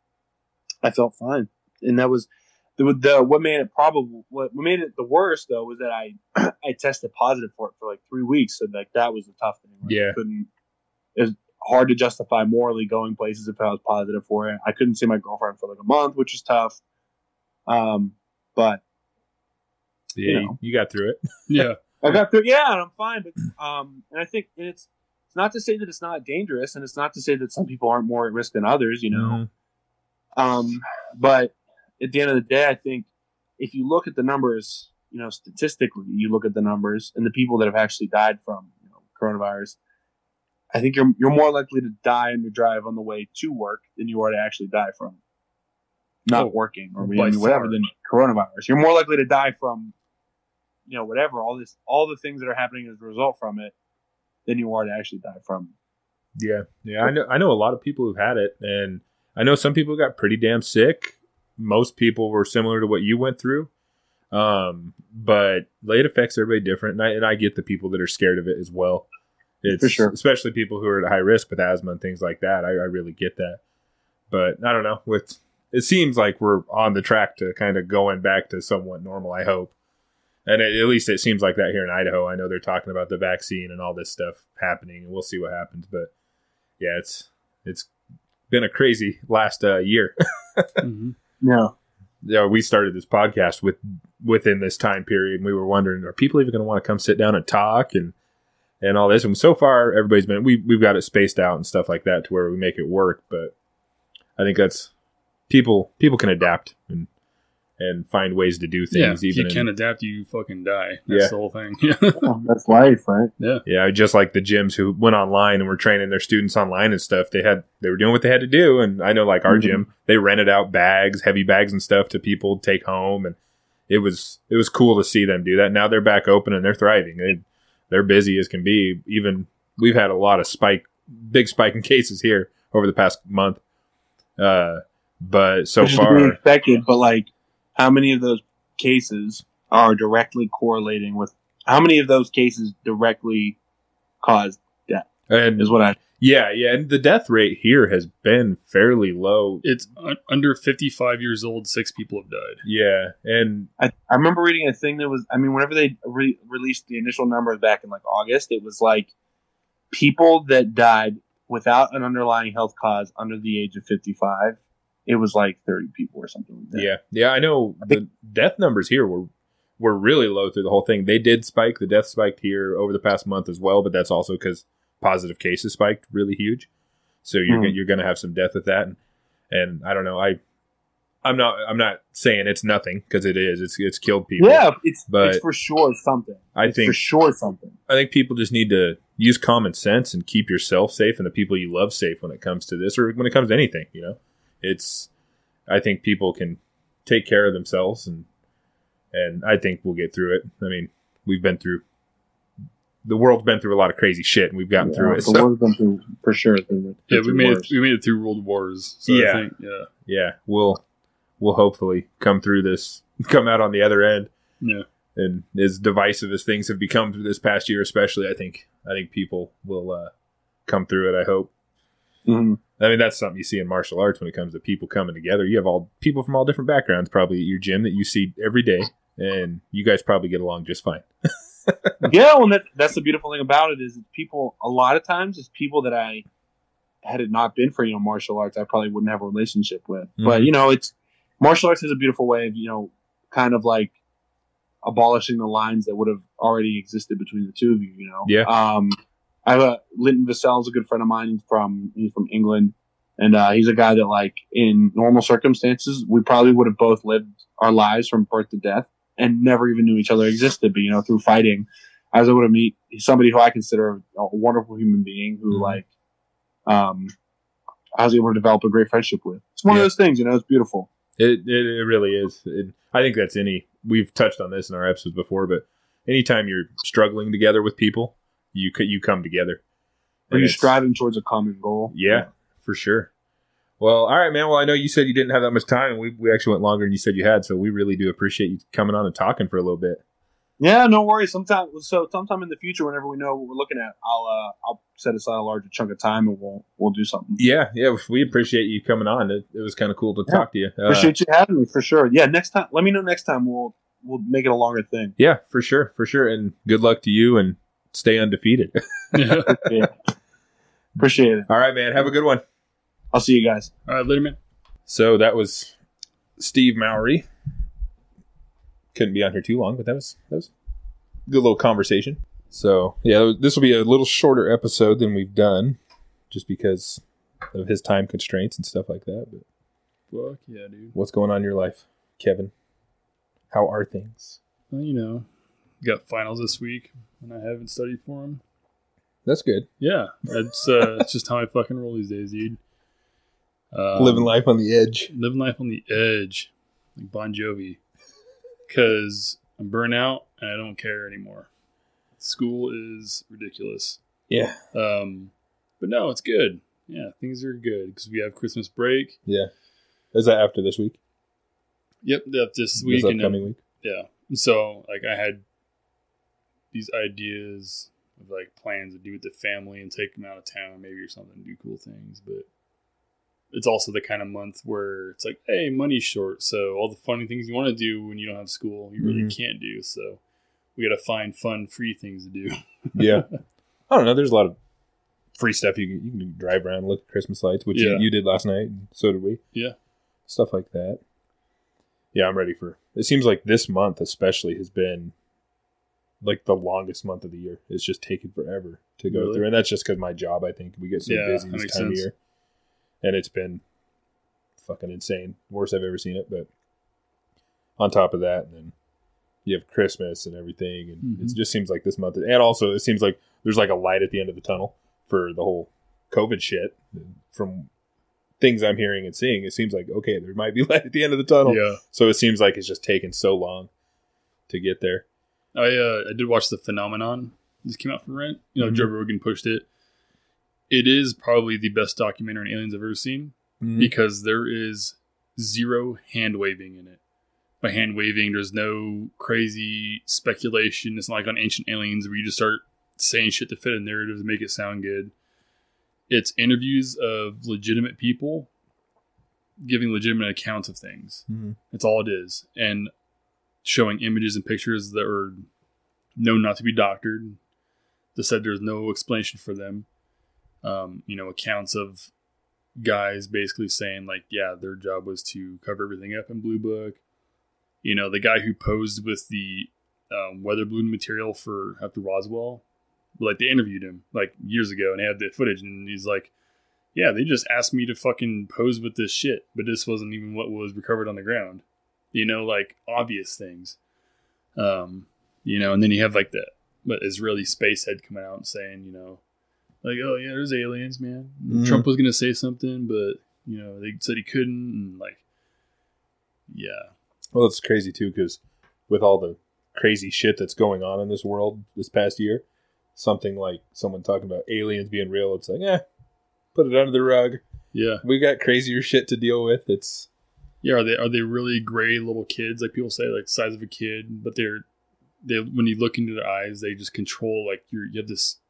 I felt fine. And that was the, the what made it probable. What made it the worst though was that I I tested positive for it for like three weeks. So like that was the tough thing. Like, Yeah. I couldn't. It was hard to justify morally going places if I was positive for it. I couldn't see my girlfriend for like a month, which was tough. Um, but Yeah, you you, know. you got through it. Yeah. I got through. Yeah, and I'm fine. But um, and I think it's it's not to say that it's not dangerous, and it's not to say that some people aren't more at risk than others. You know. Mhm. Um, but at the end of the day, I think if you look at the numbers, you know, statistically, you look at the numbers and the people that have actually died from, you know, coronavirus, I think you're you're more likely to die on your drive on the way to work than you are to actually die from not Oh, working or by maybe whatever far. than coronavirus. You're more likely to die from, you know, whatever, all this, all the things that are happening as a result from it than you are to actually die from. Yeah, yeah. I know. I know a lot of people who've had it, and I know some people got pretty damn sick. Most people were similar to what you went through, um, but it affects everybody different. And I, and I get the people that are scared of it as well. It's For sure. especially people who are at high risk with asthma and things like that. I, I really get that. But I don't know. With it seems like we're on the track to kind of going back to somewhat normal. I hope. And at least it seems like that here in Idaho. I know they're talking about the vaccine and all this stuff happening, and we'll see what happens. But yeah, it's it's been a crazy last uh, year. Mm-hmm. Yeah. Yeah, we started this podcast with within this time period, and we were wondering, are people even going to want to come sit down and talk and and all this? And so far, everybody's been we we've got it spaced out and stuff like that to where we make it work. But I think that's people people can adapt, and and find ways to do things. Yeah, even if you in, can't adapt, you fucking die. That's Yeah. the whole thing. Well, that's life, right? Yeah. Yeah, just like the gyms who went online and were training their students online and stuff. They had they were doing what they had to do, and I know like our Mhm. gym, they rented out bags, heavy bags and stuff to people to take home, and it was it was cool to see them do that. Now they're back open and they're thriving. They, they're busy as can be. Even we've had a lot of spike, big spike in cases here over the past month. Uh, but so Which is to be far, expected, but like, how many of those cases are directly correlating with? How many of those cases directly caused death? and Is what I. yeah, yeah, and the death rate here has been fairly low. It's un- under fifty-five years old, six people have died. Yeah, and I, I remember reading a thing that was. I mean, whenever they re- released the initial numbers back in like August, it was like people that died without an underlying health cause under the age of fifty-five. It was like thirty people or something like that. yeah, yeah, I know the death numbers here were were really low through the whole thing. They did spike. The death spiked here over the past month as well, but that's also because positive cases spiked really huge. So you're Mhm. gonna you're going to have some death with that, and, and I don't know. I I'm not I'm not saying it's nothing because it is. It's it's killed people. Yeah, it's But it's for sure something. I It's think for sure something. I think people just need to use common sense and keep yourself safe and the people you love safe when it comes to this or when it comes to anything. You know, it's I think people can take care of themselves and. And I think we'll get through it. I mean, we've been through the world's been through a lot of crazy shit, and we've gotten Yeah, through it. the So world's been through for sure. through the- Yeah, we through made it, worse. we made it through world wars. So Yeah. I think, yeah. yeah, we'll we'll hopefully come through this, come out on the other end. Yeah. And as divisive as things have become through this past year, especially, I think I think people will uh, come through it. I hope. Mhm. I mean, that's something you see in martial arts when it comes to people coming together. You have all people from all different backgrounds probably at your gym that you see every day, and you guys probably get along just fine. Yeah, well, that, that's the beautiful thing about it is it's people. A lot of times, it's people that I had it not been for you know martial arts, I probably wouldn't have a relationship with. But Mhm. you know, it's martial arts is a beautiful way of you know kind of like abolishing the lines that would have already existed between the two of you. You know, Yeah. Um, I have a Linton Vassell's a good friend of mine. He's from he's from England, and uh, he's a guy that like in normal circumstances we probably would have both lived our lives from birth to death and never even knew each other existed. But you know, through fighting, I was able to meet somebody who I consider a wonderful human being who Mhm. like um, I was able to develop a great friendship with. It's one Yeah. of those things, you know. It's beautiful. It, it it really is. It, I think that's any. We've touched on this in our episodes before, but anytime you're struggling together with people, you c- you come together. When And you're it's- striving towards a common goal. Yeah, for sure. Well, all right, man. Well, I know you said you didn't have that much time, and we we actually went longer than you said you had, so we really do appreciate you coming on and talking for a little bit. Yeah, no worries. Sometime, so sometime in the future, whenever we know what we're looking at, I'll uh, I'll set aside a larger chunk of time and we'll we'll do something. Yeah, yeah. We appreciate you coming on. It, it was kind of cool to Yeah. talk to you. Uh, Appreciate you having me for sure. Yeah, next time, let me know next time. We'll we'll make it a longer thing. yeah, for sure, for sure. And good luck to you, and stay undefeated. Yeah. Yeah, appreciate it. All right, man. Have a good one. I'll see you guys. All right, later, man. So that was Steve Mowry. Couldn't be on here too long, but that was that was a good little conversation. So yeah, this will be a little shorter episode than we've done, just because of his time constraints and stuff like that. But Fuck yeah, dude. what's going on in your life, Kevin? How are things? Well, you know, got finals this week, and I haven't studied for them. That's good. Yeah, that's uh, it's just how I fucking roll these days, dude. Um, Living life on the edge. living life on the edge, like Bon Jovi, because I'm burnt out and I don't care anymore. School is ridiculous. Yeah. Um, but no, it's good. Yeah, things are good because we have Christmas break. Yeah. Is that after this week? Yep, that this week This and upcoming then, week? yeah. And so like I had these ideas of like plans to do with the family and take them out of town maybe or something, do cool things, but it's also the kind of month where it's like, hey, money's short, so all the funny things you want to do when you don't have school, you really Mhm. can't do. So we got to find fun, free things to do. Yeah. I don't know. There's a lot of free stuff. You can, you can drive around and look at Christmas lights, which Yeah. you, you did last night, and so did we. Yeah. Stuff like that. Yeah, I'm ready for it. Seems like this month especially has been like the longest month of the year. It's just taken forever to go Really? through. And that's just because my job, I think. We get so Yeah, busy that this makes time sense. of year. And it's been fucking insane. Worst I've ever seen it, but on top of that, and then you have Christmas and everything, and Mm-hmm. it just seems like this month. And also, it seems like there's like a light at the end of the tunnel for the whole COVID shit. From things I'm hearing and seeing, it seems like, okay, there might be light at the end of the tunnel. Yeah. So it seems like it's just taken so long to get there. I uh, I did watch The Phenomenon. This came out from Rent. You know, Mhm. Joe Rogan pushed it. It is probably the best documentary on aliens I've ever seen Mhm. because there is zero hand waving in it. By hand waving, there's no crazy speculation. It's not like on Ancient Aliens where you just start saying shit to fit a narrative to make it sound good. It's interviews of legitimate people giving legitimate accounts of things. Mhm. That's all it is. And showing images and pictures that are known not to be doctored. That said there's no explanation for them. Um, you know, accounts of guys basically saying like, yeah, their job was to cover everything up in Blue Book. You know, the guy who posed with the um, weather balloon material for after Roswell, like they interviewed him like years ago and they had the footage and he's like, yeah, they just asked me to fucking pose with this shit, but this wasn't even what was recovered on the ground. You know, like obvious things. Um, you know, and then you have like the what Israeli space head coming out and saying, you know, like, oh yeah, there's aliens, man. Mhm. Trump was gonna say something, but you know, they said he couldn't, and like, yeah, Well, it's crazy too, because with all the crazy shit that's going on in this world this past year, something like someone talking about aliens being real, it's like, eh, put it under the rug. yeah, We got crazier shit to deal with. It's yeah. Are they are they really gray little kids, like people say, like the size of a kid, but they're they when you look into their eyes, they just control like you're you have this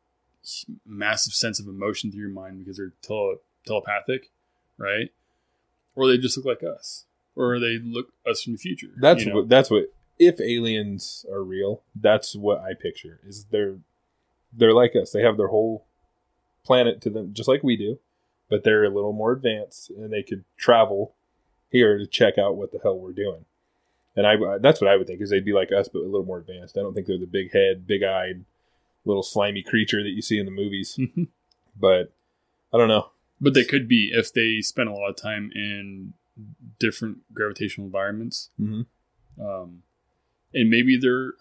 massive sense of emotion through your mind because they're tele- telepathic, right? Or they just look like us, or they look us from the future. that's you know? what that's what if aliens are real, that's what I picture. Is they're they're like us. They have their whole planet to them, just like we do, but they're a little more advanced, and they could travel here to check out what the hell we're doing. And I that's what I would think is they'd be like us, but a little more advanced. I don't think they're the big head, big eyed, little slimy creature that you see in the movies. Mhm. But I don't know. But they could be if they spend a lot of time in different gravitational environments. Mm-hmm. Um, and maybe they're,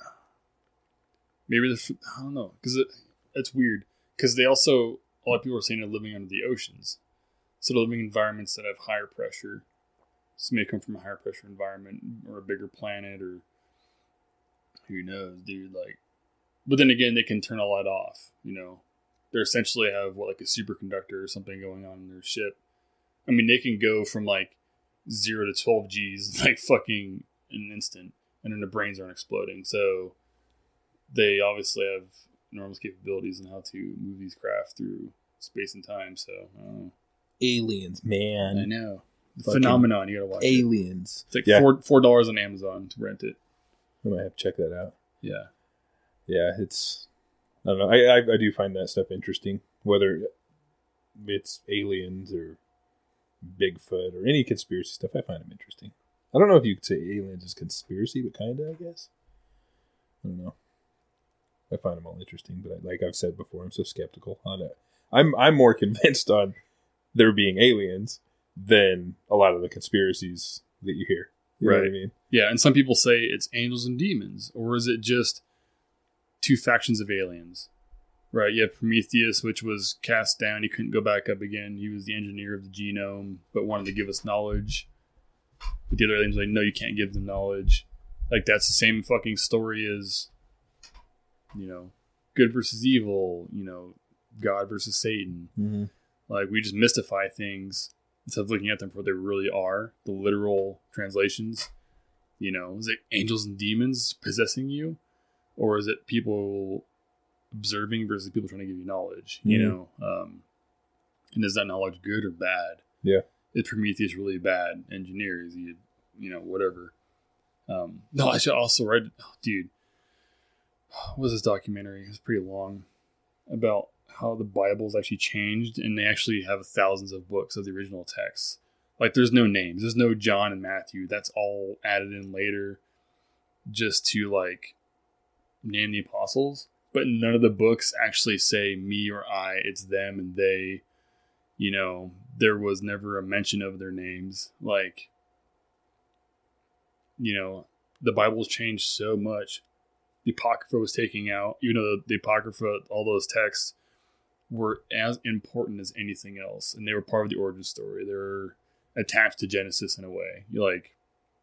maybe they're, I don't know, because it, it's weird. Because they also, a lot of people are saying they're living under the oceans. So they're living in environments that have higher pressure. So may come from a higher pressure environment or a bigger planet or who knows, dude. Like, but then again, they can turn a lot off, you know. They essentially have what, like a superconductor or something going on in their ship. I mean, they can go from like zero to twelve G's like fucking in an instant, and then their brains aren't exploding. So they obviously have enormous capabilities in how to move these craft through space and time. So I don't know. Aliens, man. I know the Fucking phenomenon. You gotta watch it. Aliens. It's like Yeah. four four dollars on Amazon to rent it. I might have to check that out. Yeah, Yeah, it's I don't know. I, I I do find that stuff interesting, whether it's aliens or Bigfoot or any conspiracy stuff. I find them interesting. I don't know if you could say aliens is conspiracy, but kind of, I guess. I don't know. I find them all interesting, but I, like I've said before, I'm so skeptical on it. I'm I'm more convinced on there being aliens than a lot of the conspiracies that you hear. You know what I Right. mean? yeah. And some people say it's angels and demons, or is it just two factions of aliens? Right. You have Prometheus, which was cast down. He couldn't go back up again. He was the engineer of the genome, but wanted to give us knowledge. But the other aliens were like, no, you can't give them knowledge. Like, that's the same fucking story as, you know, good versus evil, you know, God versus Satan. Mm-hmm. Like, we just mystify things instead of looking at them for what they really are, the literal translations. You know, is it angels and demons possessing you? Or is it people observing versus people trying to give you knowledge? You Mhm. know, um, and is that knowledge good or bad? Yeah. Is Prometheus really bad engineer? Is he, you know, whatever? Um, no, I should also write, oh, dude. What was this documentary? It was pretty long about how the Bible's actually changed, and they actually have thousands of books of the original texts. Like, there's no names. There's no John and Matthew. That's all added in later just to, like, name the apostles. But none of the books actually say me or I. It's them and they. You know, there was never a mention of their names. Like, you know, the Bible's changed so much. The Apocrypha was taken out, even though the, the Apocrypha, all those texts were as important as anything else. And they were part of the origin story. They were attached to Genesis in a way. You like,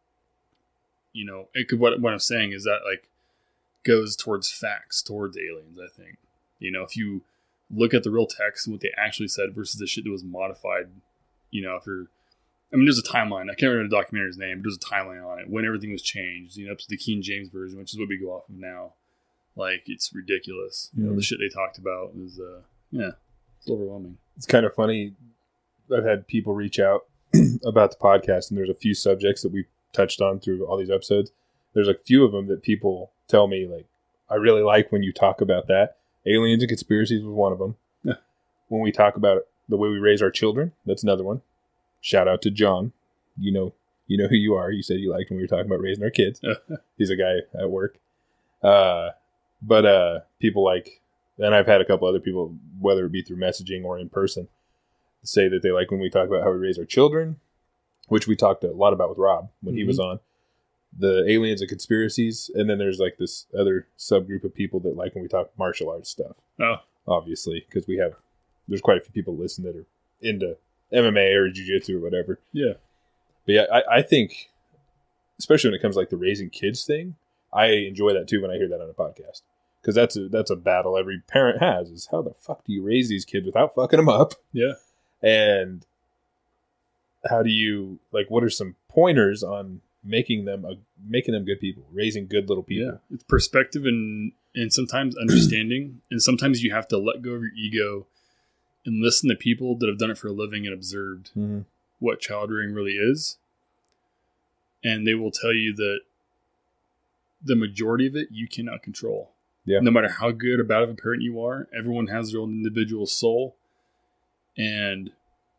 you know, it could, what, what I'm saying is that like goes towards facts, towards aliens, I think. You know, if you look at the real text and what they actually said versus the shit that was modified, you know, after, I mean, there's a timeline. I can't remember the documentary's name, but there's a timeline on it when everything was changed, you know, up to the King James Version, which is what we go off of now. Like, it's ridiculous. You know, the shit they talked about is, uh, yeah, it's overwhelming. It's kind of funny. I've had people reach out about the podcast, and there's a few subjects that we've touched on through all these episodes. There's a few of them that people tell me, like, I really like when you talk about that. Aliens and conspiracies was one of them. Yeah. When we talk about the way we raise our children, that's another one. Shout out to John. You know, you know who you are. You said you liked when we were talking about raising our kids. He's a guy at work. Uh, but uh, people like, and I've had a couple other people, whether it be through messaging or in person, say that they like when we talk about how we raise our children, which we talked a lot about with Rob when mm-hmm. he was on. The aliens and conspiracies, and then there's like this other subgroup of people that like when we talk martial arts stuff. Oh, obviously, because we have there's quite a few people listen that are into M M A or jiu-jitsu or whatever. Yeah, but yeah, I, I think, especially when it comes to like the raising kids thing, I enjoy that too when I hear that on a podcast, because that's a that's a battle every parent has: is how the fuck do you raise these kids without fucking them up? Yeah, and how do you like? What are some pointers on making them a, making them good people, raising good little people? Yeah, it's perspective and and sometimes understanding, and sometimes you have to let go of your ego and listen to people that have done it for a living and observed mm-hmm. what child rearing really is, and they will tell you that the majority of it you cannot control. Yeah, no matter how good or bad of a parent you are, everyone has their own individual soul, and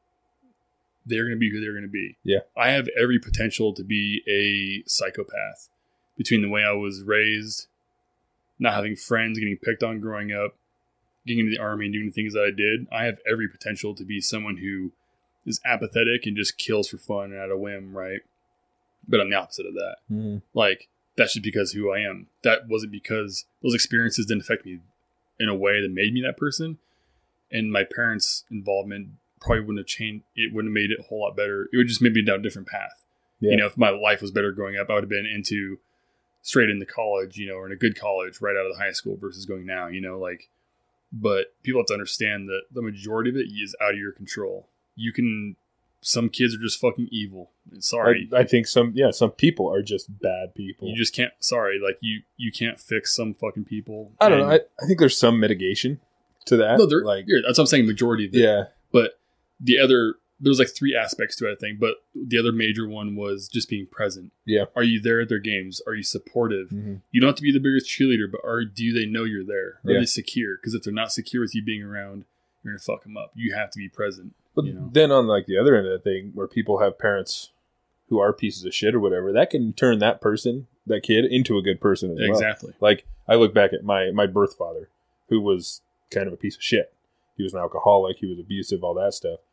they're going to be who they're going to be. Yeah. I have every potential to be a psychopath between the way I was raised, not having friends, getting picked on growing up, getting into the army and doing the things that I did. I have every potential to be someone who is apathetic and just kills for fun and at a whim, right? But I'm the opposite of that. Mm-hmm. Like, that's just because of who I am. That wasn't because those experiences didn't affect me in a way that made me that person. And my parents' involvement probably wouldn't have changed. It wouldn't have made it a whole lot better. It would just maybe down a different path. Yeah. You know, if my life was better growing up, I would have been into straight into college, you know, or in a good college right out of the high school versus going now, you know, like, but people have to understand that the majority of it is out of your control. You can, some kids are just fucking evil. Sorry. I, I think some, yeah, some people are just bad people. You just can't, sorry, like you, you can't fix some fucking people. I don't know. I, I think there's some mitigation to that. No, there, like, that's what I'm saying, majority of it. Yeah. But the other, there's like three aspects to it, I think. But the other major one was just being present. Yeah. Are you there at their games? Are you supportive? Mm-hmm. You don't have to be the biggest cheerleader, but are do they know you're there? Are yeah. they secure? Because if they're not secure with you being around, you're going to fuck them up. You have to be present. But you know? Then on like the other end of that thing, where people have parents who are pieces of shit or whatever, that can turn that person, that kid, into a good person as well. Exactly. Like, I look back at my, my birth father, who was kind of a piece of shit. He was an alcoholic. He was abusive, all that stuff.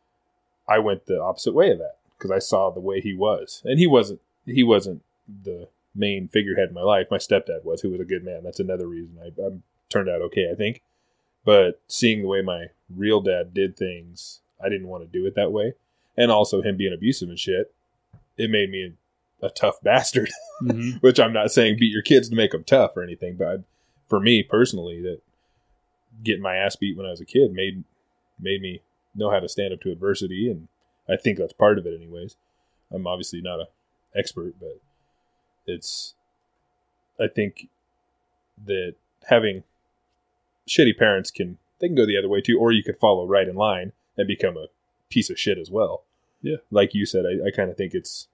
I went the opposite way of that because I saw the way he was, and he wasn't. He wasn't the main figurehead in my life. My stepdad was, who was a good man. That's another reason I, I turned out okay, I think. But seeing the way my real dad did things, I didn't want to do it that way. And also him being abusive and shit, it made me a, a tough bastard. Mm-hmm. Which I'm not saying beat your kids to make them tough or anything, but I, for me personally, that getting my ass beat when I was a kid made made me know how to stand up to adversity, and I think that's part of it anyways. I'm obviously not an expert, but it's, I think that having shitty parents can, they can go the other way too, or you could follow right in line and become a piece of shit as well. Yeah. Like you said, I, I kind of think it's,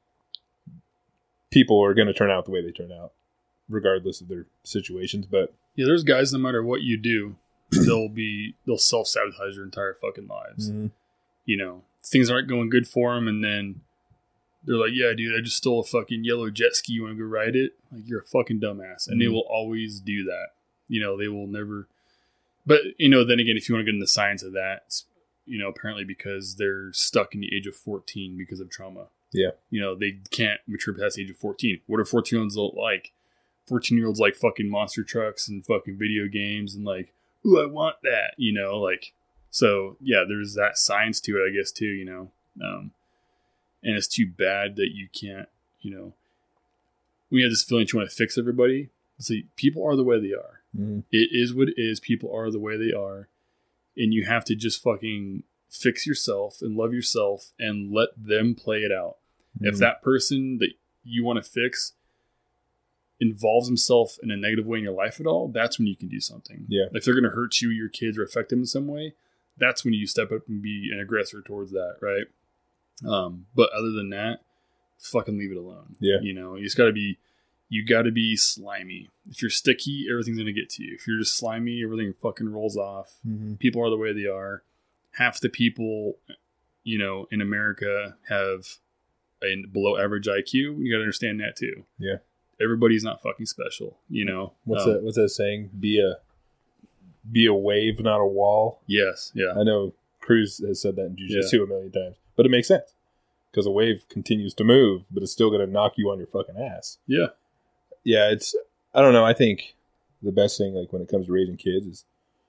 people are going to turn out the way they turn out, regardless of their situations, but yeah, there's guys, no matter what you do, they'll be, they'll self-sabotage their entire fucking lives. Mm-hmm. You know, things aren't going good for them, and then they're like, yeah, dude, I just stole a fucking yellow jet ski. You want to go ride it? Like, you're a fucking dumbass. And mm-hmm. they will always do that. You know, they will never, but, you know, then again, if you want to get into the science of that, it's, you know, apparently because they're stuck in the age of fourteen because of trauma. Yeah. You know, they can't mature past the age of fourteen. What are fourteen-year-olds like? fourteen-year-olds like fucking monster trucks and fucking video games and like, ooh, I want that, you know, like, so yeah, there's that science to it, I guess, too, you know. Um, and it's too bad that you can't, you know, we have this feeling that you want to fix everybody. See, people are the way they are. Mm-hmm. It is what it is. People are the way they are. And you have to just fucking fix yourself and love yourself and let them play it out. Mm-hmm. If that person that you want to fix involves himself in a negative way in your life at all, that's when you can do something. Yeah. If they're going to hurt you, your kids, or affect them in some way, that's when you step up and be an aggressor towards that, right? Um, but other than that, fucking leave it alone. Yeah. You know, you just got to be, you got to be slimy. If you're sticky, everything's going to get to you. If you're just slimy, everything fucking rolls off. Mm-hmm. People are the way they are. Half the people, you know, in America have a below average I Q. You got to understand that too. Yeah. Everybody's not fucking special, you know. What's um, that? What's that saying? Be a be a wave, not a wall. Yes, yeah. I know Cruz has said that in jiu-jitsu yeah. a million times, but it makes sense because a wave continues to move, but it's still going to knock you on your fucking ass. Yeah, yeah. It's I don't know. I think the best thing, like when it comes to raising kids, is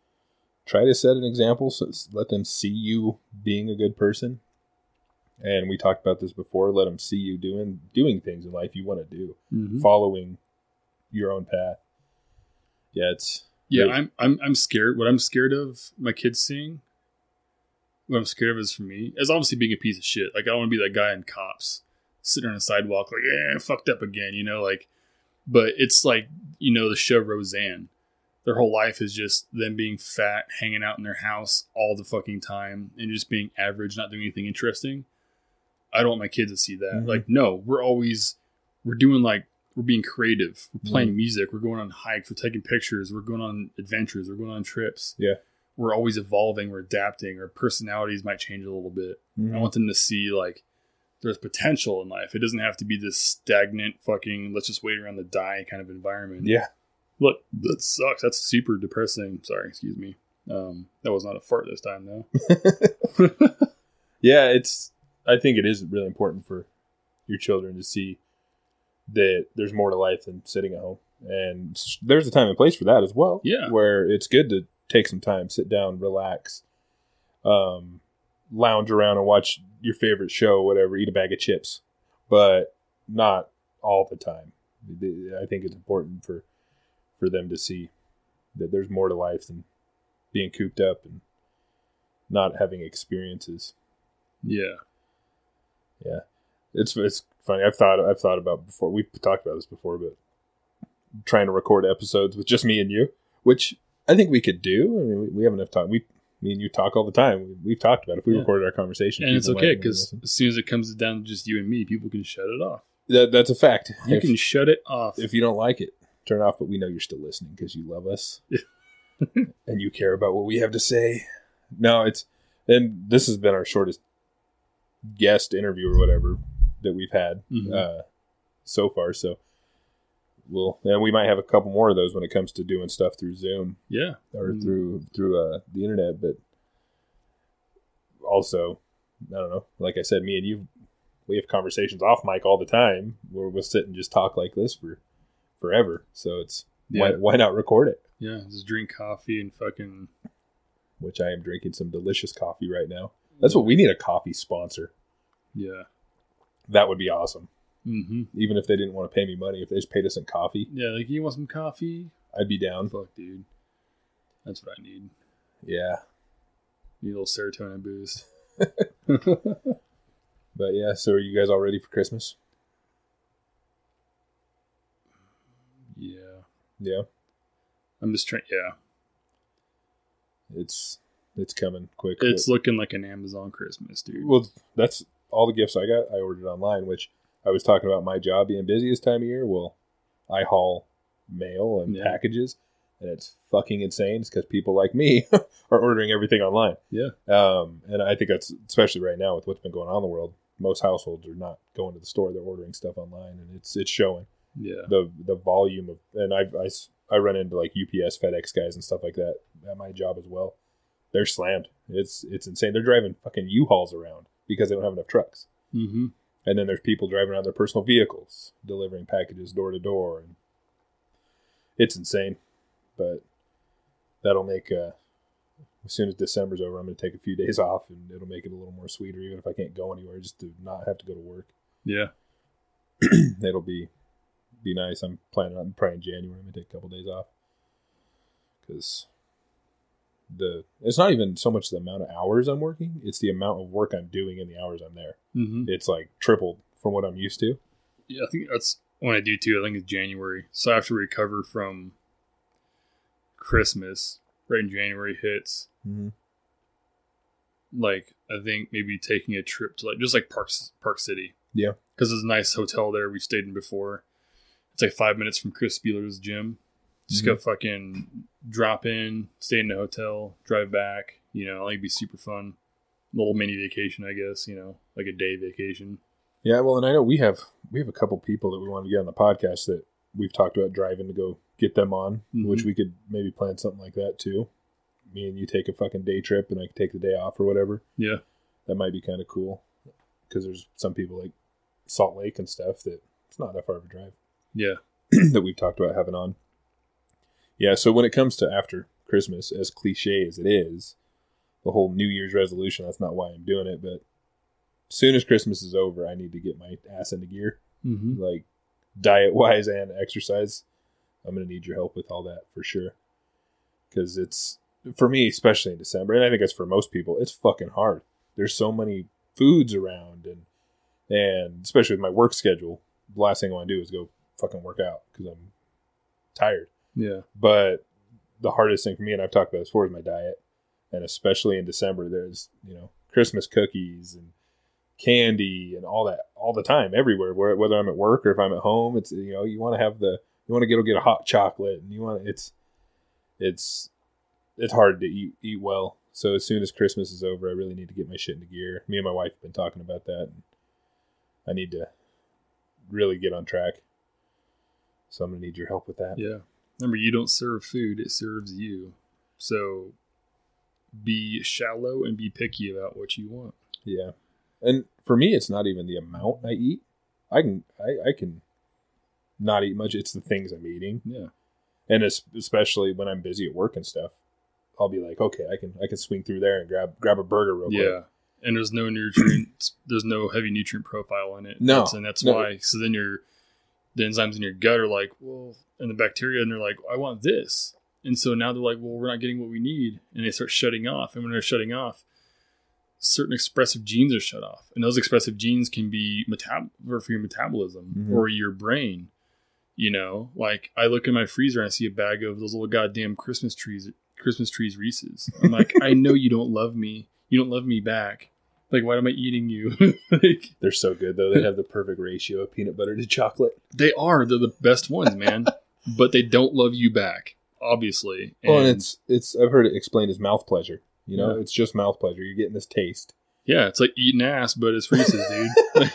try to set an example. So let them see you being a good person. And we talked about this before. Let them see you doing doing things in life you want to do, mm-hmm. following your own path. Yeah, it's yeah. Great. I'm I'm I'm scared. What I'm scared of my kids seeing. What I'm scared of is for me is obviously being a piece of shit. Like I don't want to be that guy in Cops sitting on a sidewalk like, yeah, fucked up again. You know, like. But it's like, you know, the show Roseanne. Their whole life is just them being fat, hanging out in their house all the fucking time, and just being average, not doing anything interesting. I don't want my kids to see that. Mm-hmm. Like, no, we're always, we're doing like, we're being creative. We're playing mm-hmm. music. We're going on hikes. We're taking pictures. We're going on adventures. We're going on trips. Yeah. We're always evolving. We're adapting. Our personalities might change a little bit. Mm-hmm. I want them to see like, there's potential in life. It doesn't have to be this stagnant fucking, let's just wait around to die kind of environment. Yeah. Look, that sucks. That's super depressing. Sorry, excuse me. Um, that was not a fart this time, though. Yeah, it's, I think it is really important for your children to see that there's more to life than sitting at home. And there's a time and place for that as well. Yeah. Where it's good to take some time, sit down, relax, um, lounge around and watch your favorite show, whatever, eat a bag of chips, but not all the time. I think it's important for, for them to see that there's more to life than being cooped up and not having experiences. Yeah. Yeah. It's, it's funny. I've thought, I've thought about before, we've talked about this before, but trying to record episodes with just me and you, which I think we could do. I mean, we, we have enough time. We, me and you talk all the time. We, we've talked about it. If we yeah. recorded our conversation. And it's okay, because as soon as it comes down to just you and me, people can shut it off. That, that's a fact. You if, can shut it off. If you don't like it, turn it off, but we know you're still listening because you love us. And you care about what we have to say. No, it's, and this has been our shortest guest interview or whatever that we've had mm-hmm. uh, so far. So we'll, and we might have a couple more of those when it comes to doing stuff through Zoom. Yeah. Or mm-hmm. through, through uh, the internet. But also, I don't know, like I said, me and you, we have conversations off mic all the time where we'll sit and just talk like this for forever. So it's, yeah. why, why not record it? Yeah. Just drink coffee and fucking. Which I am drinking some delicious coffee right now. That's what we need, a coffee sponsor. Yeah. That would be awesome. Mm-hmm. Even if they didn't want to pay me money, if they just paid us in coffee. Yeah, like, you want some coffee? I'd be down. Fuck, dude. That's what I need. Yeah. Need a little serotonin boost. But yeah, so are you guys all ready for Christmas? Yeah. Yeah. I'm just trying, yeah. It's it's coming quick. It's but, looking like an Amazon Christmas, dude. Well, that's all the gifts I got. I ordered online, which I was talking about my job being busy this time of year. Well, I haul mail and yeah. packages, and it's fucking insane. It's because people like me are ordering everything online. Yeah. Um, and I think that's, especially right now with what's been going on in the world, most households are not going to the store. They're ordering stuff online, and it's it's showing. Yeah. The the volume of, and I I I run into like U P S, FedEx guys and stuff like that at my job as well. They're slammed. It's it's insane. They're driving fucking U-Hauls around because they don't have enough trucks. Mm-hmm. And then there's people driving around their personal vehicles, delivering packages door to door. And it's insane. But that'll make, uh, as soon as December's over, I'm going to take a few days off, and it'll make it a little more sweeter, even if I can't go anywhere, just to not have to go to work. Yeah. It'll be be nice. I'm planning on probably in January. I'm going to take a couple days off. Because the it's not even so much the amount of hours I'm working, it's the amount of work I'm doing in the hours I'm there. Mm-hmm. It's like tripled from what I'm used to. Yeah, I think that's when I do too. I think it's January. So I have to recover from Christmas right in January hits. Mm-hmm. Like, I think maybe taking a trip to like just like Park, Park City. Yeah. Because there's a nice hotel there we stayed in before. It's like five minutes from Chris Spieler's gym. Just Mm-hmm. go fucking drop in, stay in the hotel, drive back. You know, like it'd be super fun. Little mini vacation, I guess, you know, like a day vacation. Yeah, well, and I know we have we have a couple people that we want to get on the podcast that we've talked about driving to go get them on, Mhm. which we could maybe plan something like that too. Me and you take a fucking day trip, and I can take the day off or whatever. Yeah. That might be kind of cool, because there's some people like Salt Lake and stuff that it's not that far of a drive. Yeah. That we've talked about having on. Yeah, so when it comes to after Christmas, as cliche as it is, the whole New Year's resolution, that's not why I'm doing it, but as soon as Christmas is over, I need to get my ass into gear. Mm-hmm. Like, diet-wise and exercise. I'm going to need your help with all that for sure. Because it's, for me, especially in December, and I think it's for most people, it's fucking hard. There's so many foods around, and and especially with my work schedule, the last thing I want to do is go fucking work out because I'm tired. Yeah. But the hardest thing for me, and I've talked about this before, is my diet. And especially in December, there's, you know, Christmas cookies and candy and all that all the time, everywhere, whether I'm at work or if I'm at home. It's, you know, you want to have the, you want to go get a hot chocolate, and you want to, it's, it's, it's hard to eat, eat well. So as soon as Christmas is over, I really need to get my shit into gear. Me and my wife have been talking about that. And I need to really get on track. So I'm going to need your help with that. Yeah. Remember, you don't serve food, it serves you. So be shallow and be picky about what you want. Yeah. And for me, it's not even the amount I eat. I can, I, I can not eat much. It's the things I'm eating. Yeah. And it's, especially when I'm busy at work and stuff, I'll be like, okay, I can, I can swing through there and grab, grab a burger real quick. Yeah. And there's no nutrients, there's no heavy nutrient profile in it. No. That's, and that's no. why. So then your, the enzymes in your gut are like, well, and the bacteria, and they're like, I want this. And so now they're like, well, we're not getting what we need. And they start shutting off. And when they're shutting off, certain expressive genes are shut off. And those expressive genes can be metab- for your metabolism Mm-hmm. or your brain. You know, like I look in my freezer and I see a bag of those little goddamn Christmas trees, Christmas trees Reese's. I'm like, I know you don't love me. You don't love me back. Like, why am I eating you? Like, they're so good, though. They have the perfect ratio of peanut butter to chocolate. they are. They're the best ones, man. But they don't love you back, obviously. And, well, and it's, it's, I've heard it explained as mouth pleasure. You know, Yeah. it's just mouth pleasure. You're getting this taste. Yeah, it's like eating ass, but it's Reese's, dude.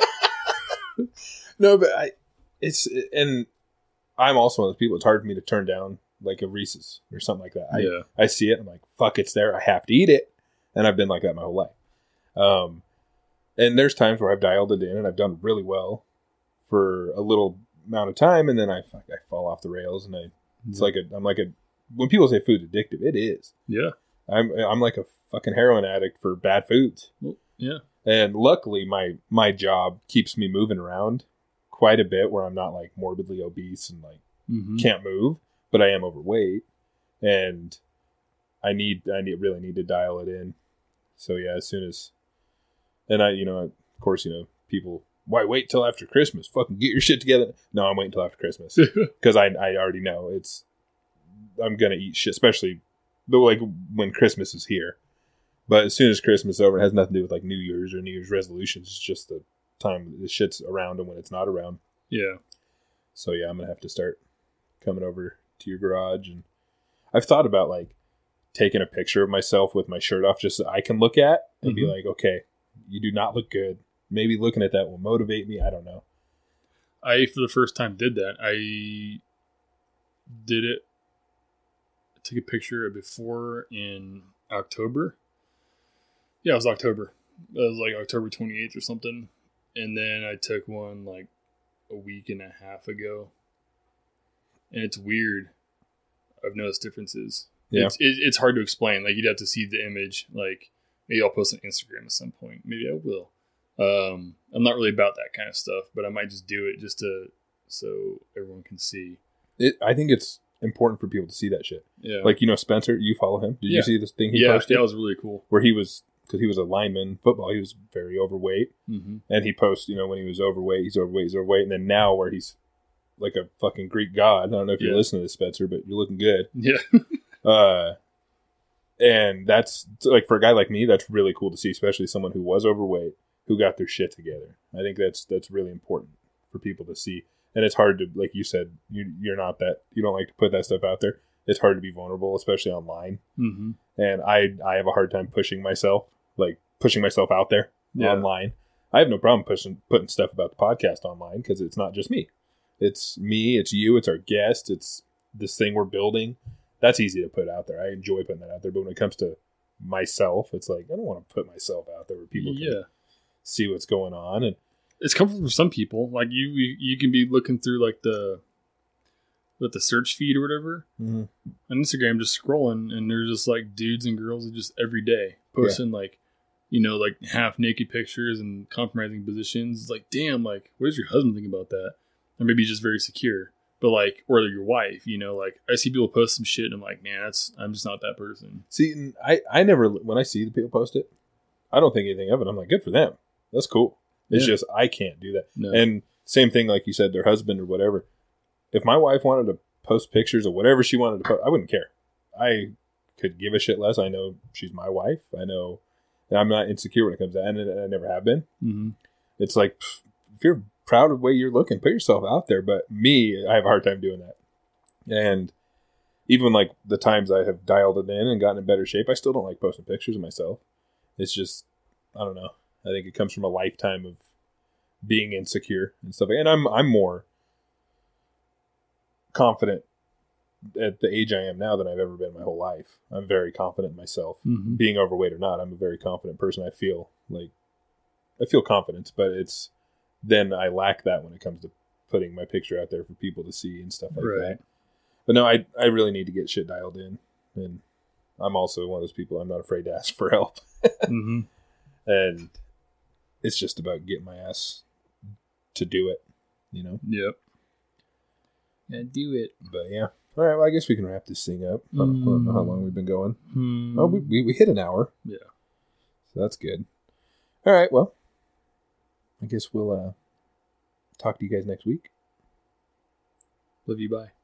No, but I, it's, and I'm also one of those people, it's hard for me to turn down like a Reese's or something like that. I, Yeah. I see it, I'm like, fuck, it's there. I have to eat it. And I've been like that my whole life. Um, and there's times where I've dialed it in and I've done really well for a little amount of time, and then I fuck, I fall off the rails, and I it's Yeah. like a I'm like a when people say food's addictive, it is. Yeah. I'm I'm like a fucking heroin addict for bad foods. Well, yeah. And luckily my my job keeps me moving around quite a bit, where I'm not like morbidly obese and like Mm-hmm. can't move, but I am overweight, and I need I need really need to dial it in. So yeah, as soon as, and I, you know, of course, you know, people, why wait till after Christmas? Fucking get your shit together. No, I'm waiting till after Christmas because I I already know it's, I'm gonna eat shit, especially the like when Christmas is here. But as soon as Christmas is over, it has nothing to do with like New Year's or New Year's resolutions. It's just the time the shit's around and when it's not around. Yeah. So yeah, I'm gonna have to start coming over to your garage, and I've thought about like taking a picture of myself with my shirt off just so I can look at and Mhm. be like, okay, you do not look good. Maybe looking at that will motivate me. I don't know. I, for the first time, did that. I did it. I took a picture of before in October. Yeah, it was October. It was like October twenty-eighth or something. and then I took one like a week and a half ago, and it's weird. I've noticed differences. Yeah. It's, it, it's hard to explain. Like, you'd have to see the image. Like, maybe I'll post on Instagram at some point. Maybe I will. Um, I'm not really about that kind of stuff, but I might just do it just to so everyone can see. It, I think it's important for people to see that shit. Yeah. Like, you know, Spencer, you follow him. Did Yeah. you see this thing he yeah, posted? that was really cool. Where he was, because he was a lineman football, he was very overweight. Mm-hmm. And he posts, you know, when he was overweight, he's overweight, he's overweight. And then now where he's like a fucking Greek god. I don't know if Yeah. you're listening to this, Spencer, but you're looking good. Yeah. uh, and that's, like, for a guy like me, that's really cool to see, especially someone who was overweight, who got their shit together. I think that's that's really important for people to see. And it's hard to, like you said, you, you're not that, you don't like to put that stuff out there. It's hard to be vulnerable, especially online. Mm-hmm. And I I have a hard time pushing myself, like pushing myself out there Yeah. online. I have no problem pushing putting stuff about the podcast online because it's not just me. It's me, it's you, it's our guest, it's this thing we're building. That's easy to put out there. I enjoy putting that out there. But when it comes to myself, it's like, I don't want to put myself out there where people can Yeah. see what's going on. And It's comfortable for some people. Like, you, you, you can be looking through like the, with the search feed or whatever mm-hmm. on Instagram, just scrolling, and there's just like dudes and girls just every day posting yeah. like, you know, like half naked pictures and compromising positions. It's like, damn, like, what does your husband think about that? Or maybe he's just very secure, but like, or your wife, you know, like I see people post some shit and I'm like, man, that's, I'm just not that person. See, I, I never, when I see the people post it, I don't think anything of it. I'm like, good for them. That's cool. It's yeah. just, I can't do that. No. And same thing, like you said, their husband or whatever. If my wife wanted to post pictures of whatever she wanted to post, I wouldn't care. I could give a shit less. I know she's my wife. I know and I'm not insecure when it comes to that, and I never have been. Mm-hmm. It's like, if you're proud of the way you're looking, put yourself out there. But me, I have a hard time doing that. And even like the times I have dialed it in and gotten in better shape, I still don't like posting pictures of myself. It's just, I don't know. I think it comes from a lifetime of being insecure and stuff. And I'm I'm more confident at the age I am now than I've ever been my whole life. I'm very confident in myself. Mm-hmm. Being overweight or not, I'm a very confident person. I feel like I feel confidence, but it's then I lack that when it comes to putting my picture out there for people to see and stuff like right. that. But no, I I really need to get shit dialed in, and I'm also one of those people. I'm not afraid to ask for help, mm-hmm. and it's just about getting my ass to do it, you know. Yep. Yeah, do it. But yeah, all right. Well, I guess we can wrap this thing up. I don't, I don't know how long we've been going. Mm. Oh, we, we we hit an hour. Yeah, so that's good. All right. Well, I guess we'll uh, talk to you guys next week. Love you. Bye.